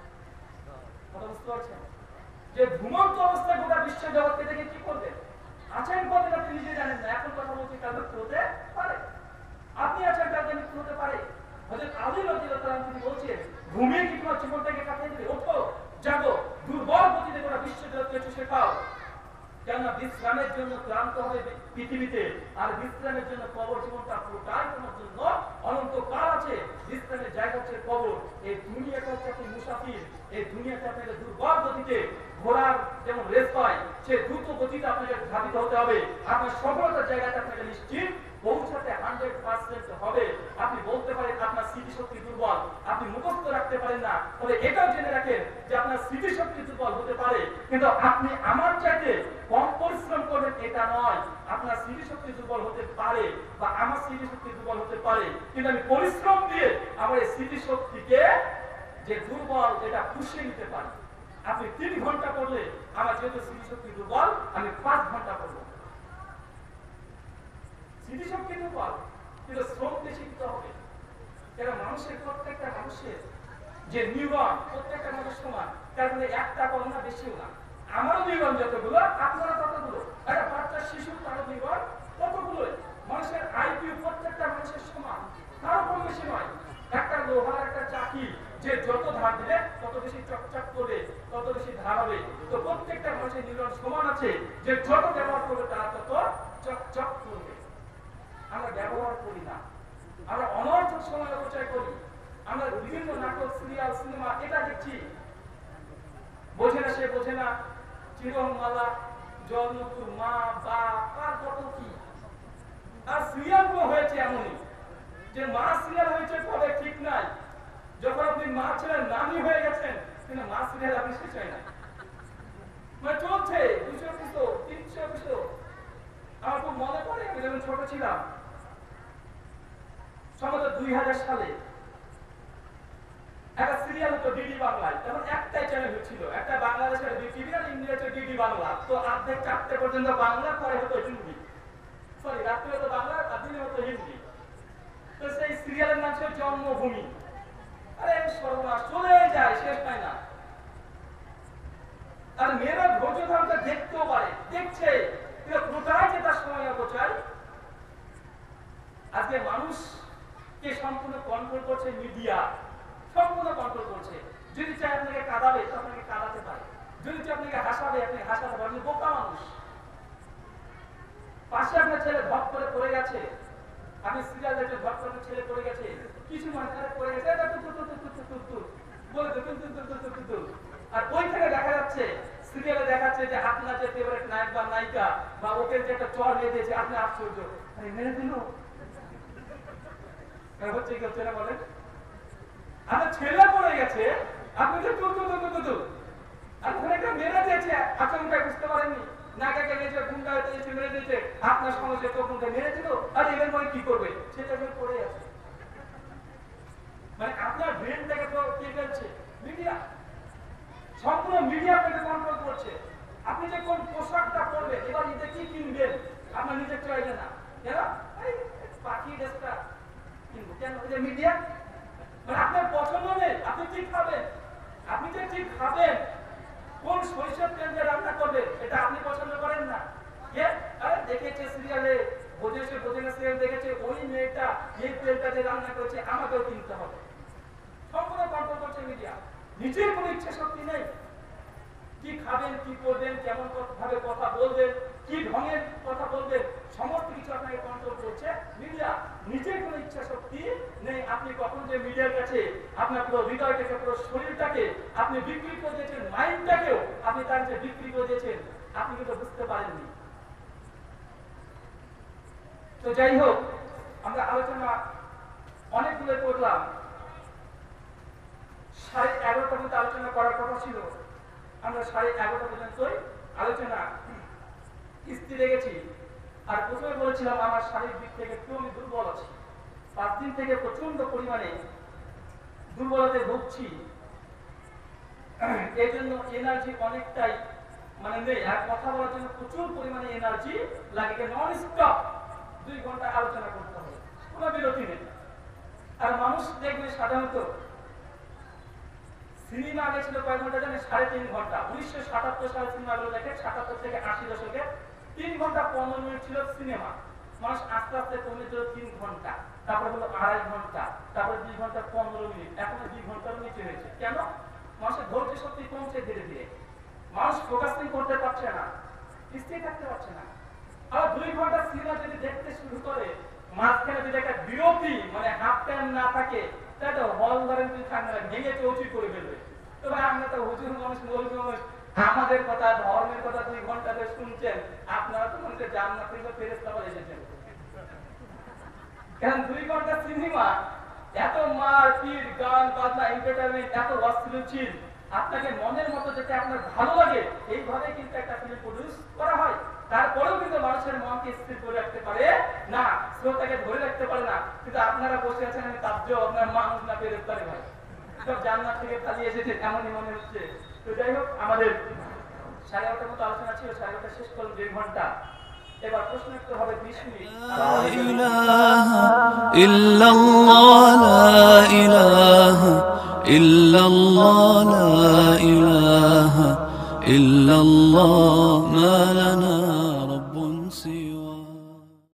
কথা বুঝতে পারছেন? যে ঘুমন্ত অবস্থায় গোটা বিশ্ব জগৎকে দেখে কি করবেন? আছেন কতটা আপনি নিজে জানেন না। এখন কথা বলছি, কাল মৃত্যু হতে পারে। আপনি আছেন, কাল মৃত্যু হতে পারে। হযরত আলী রাদিয়াল্লাহু আনহু তিনি বলছেন, ঘুমিয়ে কি তোমার জীবনটাকে কাটিয়ে দিলে? ওঠো, জাগো, দুর্বল গতিতে গোটা বিশ্ব জগৎকে চুষে খাও। কেন? বিশ্রামের জন্য ক্লান্ত হবে পৃথিবীতে, আর বিশ্রামের জন্য কবর জীবনটা পুরোটাই তোমার জন্য অনন্তকাল আছে। বিশ্রামের জায়গা হচ্ছে কবর। এই দুনিয়াটা হচ্ছে আপনি মুসাফির। এই দুনিয়াতে আপনাকে দুর্বল গতিতে, ঘোড়ার যেমন রেস হয়, সে দ্রুত গতিতে আপনাকে ধাবিত হতে হবে। আপনার সফলতার জায়গাতে আপনাকে নিশ্চিত পৌঁছাতে হান্ড্রেড পার্সেন্ট হবে। আপনি বলতে পারেন আপনার স্মৃতিশক্তি দুর্বল, আপনি মুখস্থ রাখতে পারেন না, তবে এটাও জেনে রাখেন যে আপনার স্মৃতিশক্তি দুর্বল হতে পারে, কিন্তু আপনি আমার চাইতে কম পরিশ্রম করবেন এটা নয়। আপনার স্মৃতিশক্তি দুর্বল হতে পারে বা আমার স্মৃতিশক্তি দুর্বল হতে পারে, কিন্তু আমি পরিশ্রম দিয়ে আমার এই স্মৃতিশক্তিকে যে দুর্বল এটা পুষিয়ে নিতে পারি। আপনি তিন ঘন্টা পড়লে, আমার যেহেতু স্মৃতিশক্তি দুর্বল, আমি পাঁচ ঘন্টা পড়বো। স্মৃতিশক্তি দুর্বল, কিন্তু শ্রম বেশি দিতে হবে। এরা মানুষের, প্রত্যেকটা মানুষের যে নিউরন, প্রত্যেকটা মানুষ সমান, তার মানে একটা কম না, বেশিও না। আমারও নিউরন যতগুলো, আপনারও ততগুলো। একটা বাচ্চা শিশু, তারও নিউরন ততগুলোই। মানুষের আইকিউ প্রত্যেকটা মানুষের সমান, কারো কম বেশি নয়। একটা লোহার একটা চাকি, যে যত ধার দিলে তত বেশি চকচক করবে, তত বেশি ধার হবে। তো প্রত্যেকটা মানুষের নিউরন সমান আছে, যে যত ব্যবহার করবে তারা তত চকচক করবে। আমরা ব্যবহার করি না, আমরা অনর্থক সময় অপচয় করি। আমরা বিভিন্ন নাটক, সিরিয়াল, সিনেমা এটা দেখছি, বোঝে না সে, বোঝে না চিরমালা, জন্মপুর, মা, বা, আর কত কি। আর সিরিয়াল গুলো হয়েছে এমনই, যে মা সিরিয়াল হয়েছে কবে ঠিক নাই। যখন আপনি মা ছিলেন, নানি হয়ে গেছেন, কিন্তু মা সিরিয়াল আপনি শেষ হয় না, মানে চলছে দুশো এপিসোড, তিনশো এপিসোড। আমার খুব মনে পড়ে, আমি যখন ছোট ছিলাম, সম্ভবত দুই হাজার সালে একটা সিরিয়াল হতো ডিডি বাংলায়। তখন একটাই চ্যানেল হচ্ছিল, একটা বাংলাদেশের টিভি আর ইন্ডিয়াতে ডিডি বাংলা। তো অর্ধেক চারটে পর্যন্ত বাংলা, পরে হতো হিন্দি, সরি রাত্রে হতো বাংলা আর দিনে হতো হিন্দি। তো সেই সিরিয়ালের নাম ছিল জন্মভূমি। আরে সর্বনাশ, চলে যায়, শেষ পায় না। আর মেয়েরা ধৈর্য ধারণটা দেখতেও পারে, দেখছে, কিন্তু পুরোটাই যে তার সময় অপচয়। আজকে মানুষকে সম্পূর্ণ কন্ট্রোল করছে মিডিয়া, সম্পূর্ণ কন্ট্রোল করছে। যদি চাই আপনাকে কাঁদাবে তো আপনাকে কাঁদাতে পারে, যদি চাই আপনাকে হাসাবে আপনি হাসাতে পারেন। বোকা মানুষ। পাশে আপনার ছেলে ধপ করে পড়ে গেছে, আপনি সিরিয়াল দেখে ধপ করে ছেলে পড়ে গেছে, কিছু মানুষ পড়ে গেছে বলে, আর ওই থেকে দেখা যাচ্ছে সিরিয়ালে দেখাচ্ছে যে আপনার যে ফেভারিট নায়ক বা নায়িকা বা ওকে যে একটা চর মেরে দিয়েছে, আপনি আশ্চর্য, মেরে দিল হচ্ছে কি হচ্ছে না বলেন? আপনার ছেলে পড়ে গেছে, আপনি যে তুল তুল তুল তুল তুল আর ওখানে একটা মেরে দিয়েছে, আচমকা বুঝতে পারেননি, নাকাকে মেরেছে, গুন্ডা দিয়েছে, মেরে দিয়েছে, আপনার সমাজে তখনকে মেরে দিল, আর এবার পরে কি করবে? সেটা পড়ে আছে। মানে আপনার ব্রেনটাকে তো কে ফেলছে? মিডিয়া। মিডিয়া আপনাকে কন্ট্রোল করছে। আপনি যে কোন পোশাকটা পরবেন, এবার ঈদে কি কিনবেন, আপনার নিজের চয়েসে না, কেন এই পাখি ড্রেসটা কিনবো, কেন ওই যে মিডিয়া, মানে আপনার পছন্দ নেই, আপনি কি খাবেন, আপনি যে কি খাবেন, কোন সরিষার তেল দিয়ে রান্না করবেন, এটা আপনি পছন্দ করেন না। কে আরে দেখেছে সিরিয়ালে, বোঝেছে বোঝেনা সিরিয়াল দেখেছে, ওই মেয়েটা এই তেলটা দিয়ে রান্না করেছে, আমাকেও কিনতে হবে। সম্পূর্ণ কন্ট্রোল করছে মিডিয়া। নিজের কোনো ইচ্ছা শক্তি নেই, কি খাবেন, কি করবেন, কেমন ভাবে কথা বলবেন, কি ঢঙের কথা বলবেন, সমস্ত কিছু আপনাকে কন্ট্রোল করছে মিডিয়া। নিজের কোনো ইচ্ছা শক্তি নেই। আপনি কখন যে মিডিয়ার কাছে আপনার পুরো হৃদয়টাকে, পুরো শরীরটাকে আপনি বিক্রি করে দিয়েছেন, মাইন্ডটাকেও আপনি তার কাছে বিক্রি করে দিয়েছেন, আপনি কিন্তু বুঝতে পারেননি। তো যাই হোক, আমরা আলোচনা অনেকগুলো করলাম। সাড়ে এগারোটা পর্যন্ত আলোচনা করার কথা ছিল, আমরা সাড়ে এগারোটা পর্যন্তই আলোচনা স্থিরে গেছি। আর প্রথমে বলেছিলাম আমার শারীরিক দিক থেকে একটু আমি দুর্বল আছি, পাঁচ দিন থেকে প্রচন্ড পরিমাণে দুর্বলতায় ভুগছি, এই জন্য এনার্জি অনেকটাই মানে নেই। আর কথা বলার জন্য প্রচুর পরিমাণে এনার্জি লাগে, নন স্টপ দুই ঘন্টা আলোচনা করতে হবে, কোনো বিরতি নেই। আর মানুষ দেখবে সাধারণত সিনেমা আগে ছিল কয় ঘন্টা জানে, সাড়ে তিন ঘন্টা। উনিশশো সাতাত্তর সালে সিনেমাগুলো দেখে, সাতাত্তর থেকে আশি দশকে তিন ঘন্টা পনেরো মিনিট ছিল সিনেমা। মানুষ আস্তে আস্তে কমে ছিল তিন ঘন্টা, তারপরে হলো আড়াই ঘন্টা, তারপরে দুই ঘন্টা পনেরো মিনিট, এখন দুই ঘন্টার নিচে হয়েছে। কেন? মানুষের ধৈর্য শক্তি কমছে ধীরে ধীরে, মানুষ ফোকাসিং করতে পারছে না, স্থির থাকতে পারছে না। আর দুই ঘন্টা সিনেমা যদি দেখতে শুরু করে, মাঝখানে যদি একটা বিরতি মানে হাফ টাইম না থাকে, তাহলে হল ধরেন তুই ঠান্ডা ভেঙে চৌচি করে ফেলবে। তো ভাই আমরা তো হুজুর মানুষ, মৌলবী মানুষ, আমাদের কথা ধর্মের কথা দুই ঘন্টা ধরে শুনছেন, আপনারা তো মনে করেন জান্নাত থেকে ফেরেশতা বলে এসেছেন। কারণ দুই ঘন্টা সিনেমা, এত মারপিট, গান বাজনা, এন্টারটেইনমেন্ট, এত অশ্লীল, আপনাকে মনের মতো যেটা আপনার ভালো লাগে এইভাবে কিন্তু একটা ফিল্ম প্রডিউস করা হয়। তারপরেও কিন্তু মানুষের মনকে স্থির করে রাখতে পারে না, শ্রোতাকে ধরে রাখতে পারে না। কিন্তু আপনারা বসে আছেন, আমি তাজ্জব, আপনার মানুষ না ফেরেশতারে ভাই, সব জান্নাত থেকে পালিয়ে এসেছে এমনই মনে হচ্ছে। তো যাই হোক, আমাদের সাড়ে এগারোটার মতো আলোচনা ছিল, সাড়ে এগারোটা শেষ করলাম দুই ঘন্টা। এবার প্রশ্ন একটু হবে বিশ মিনিট। لا إله إلا الله لا إله إلا الله لا إله إلا الله ما لنا رب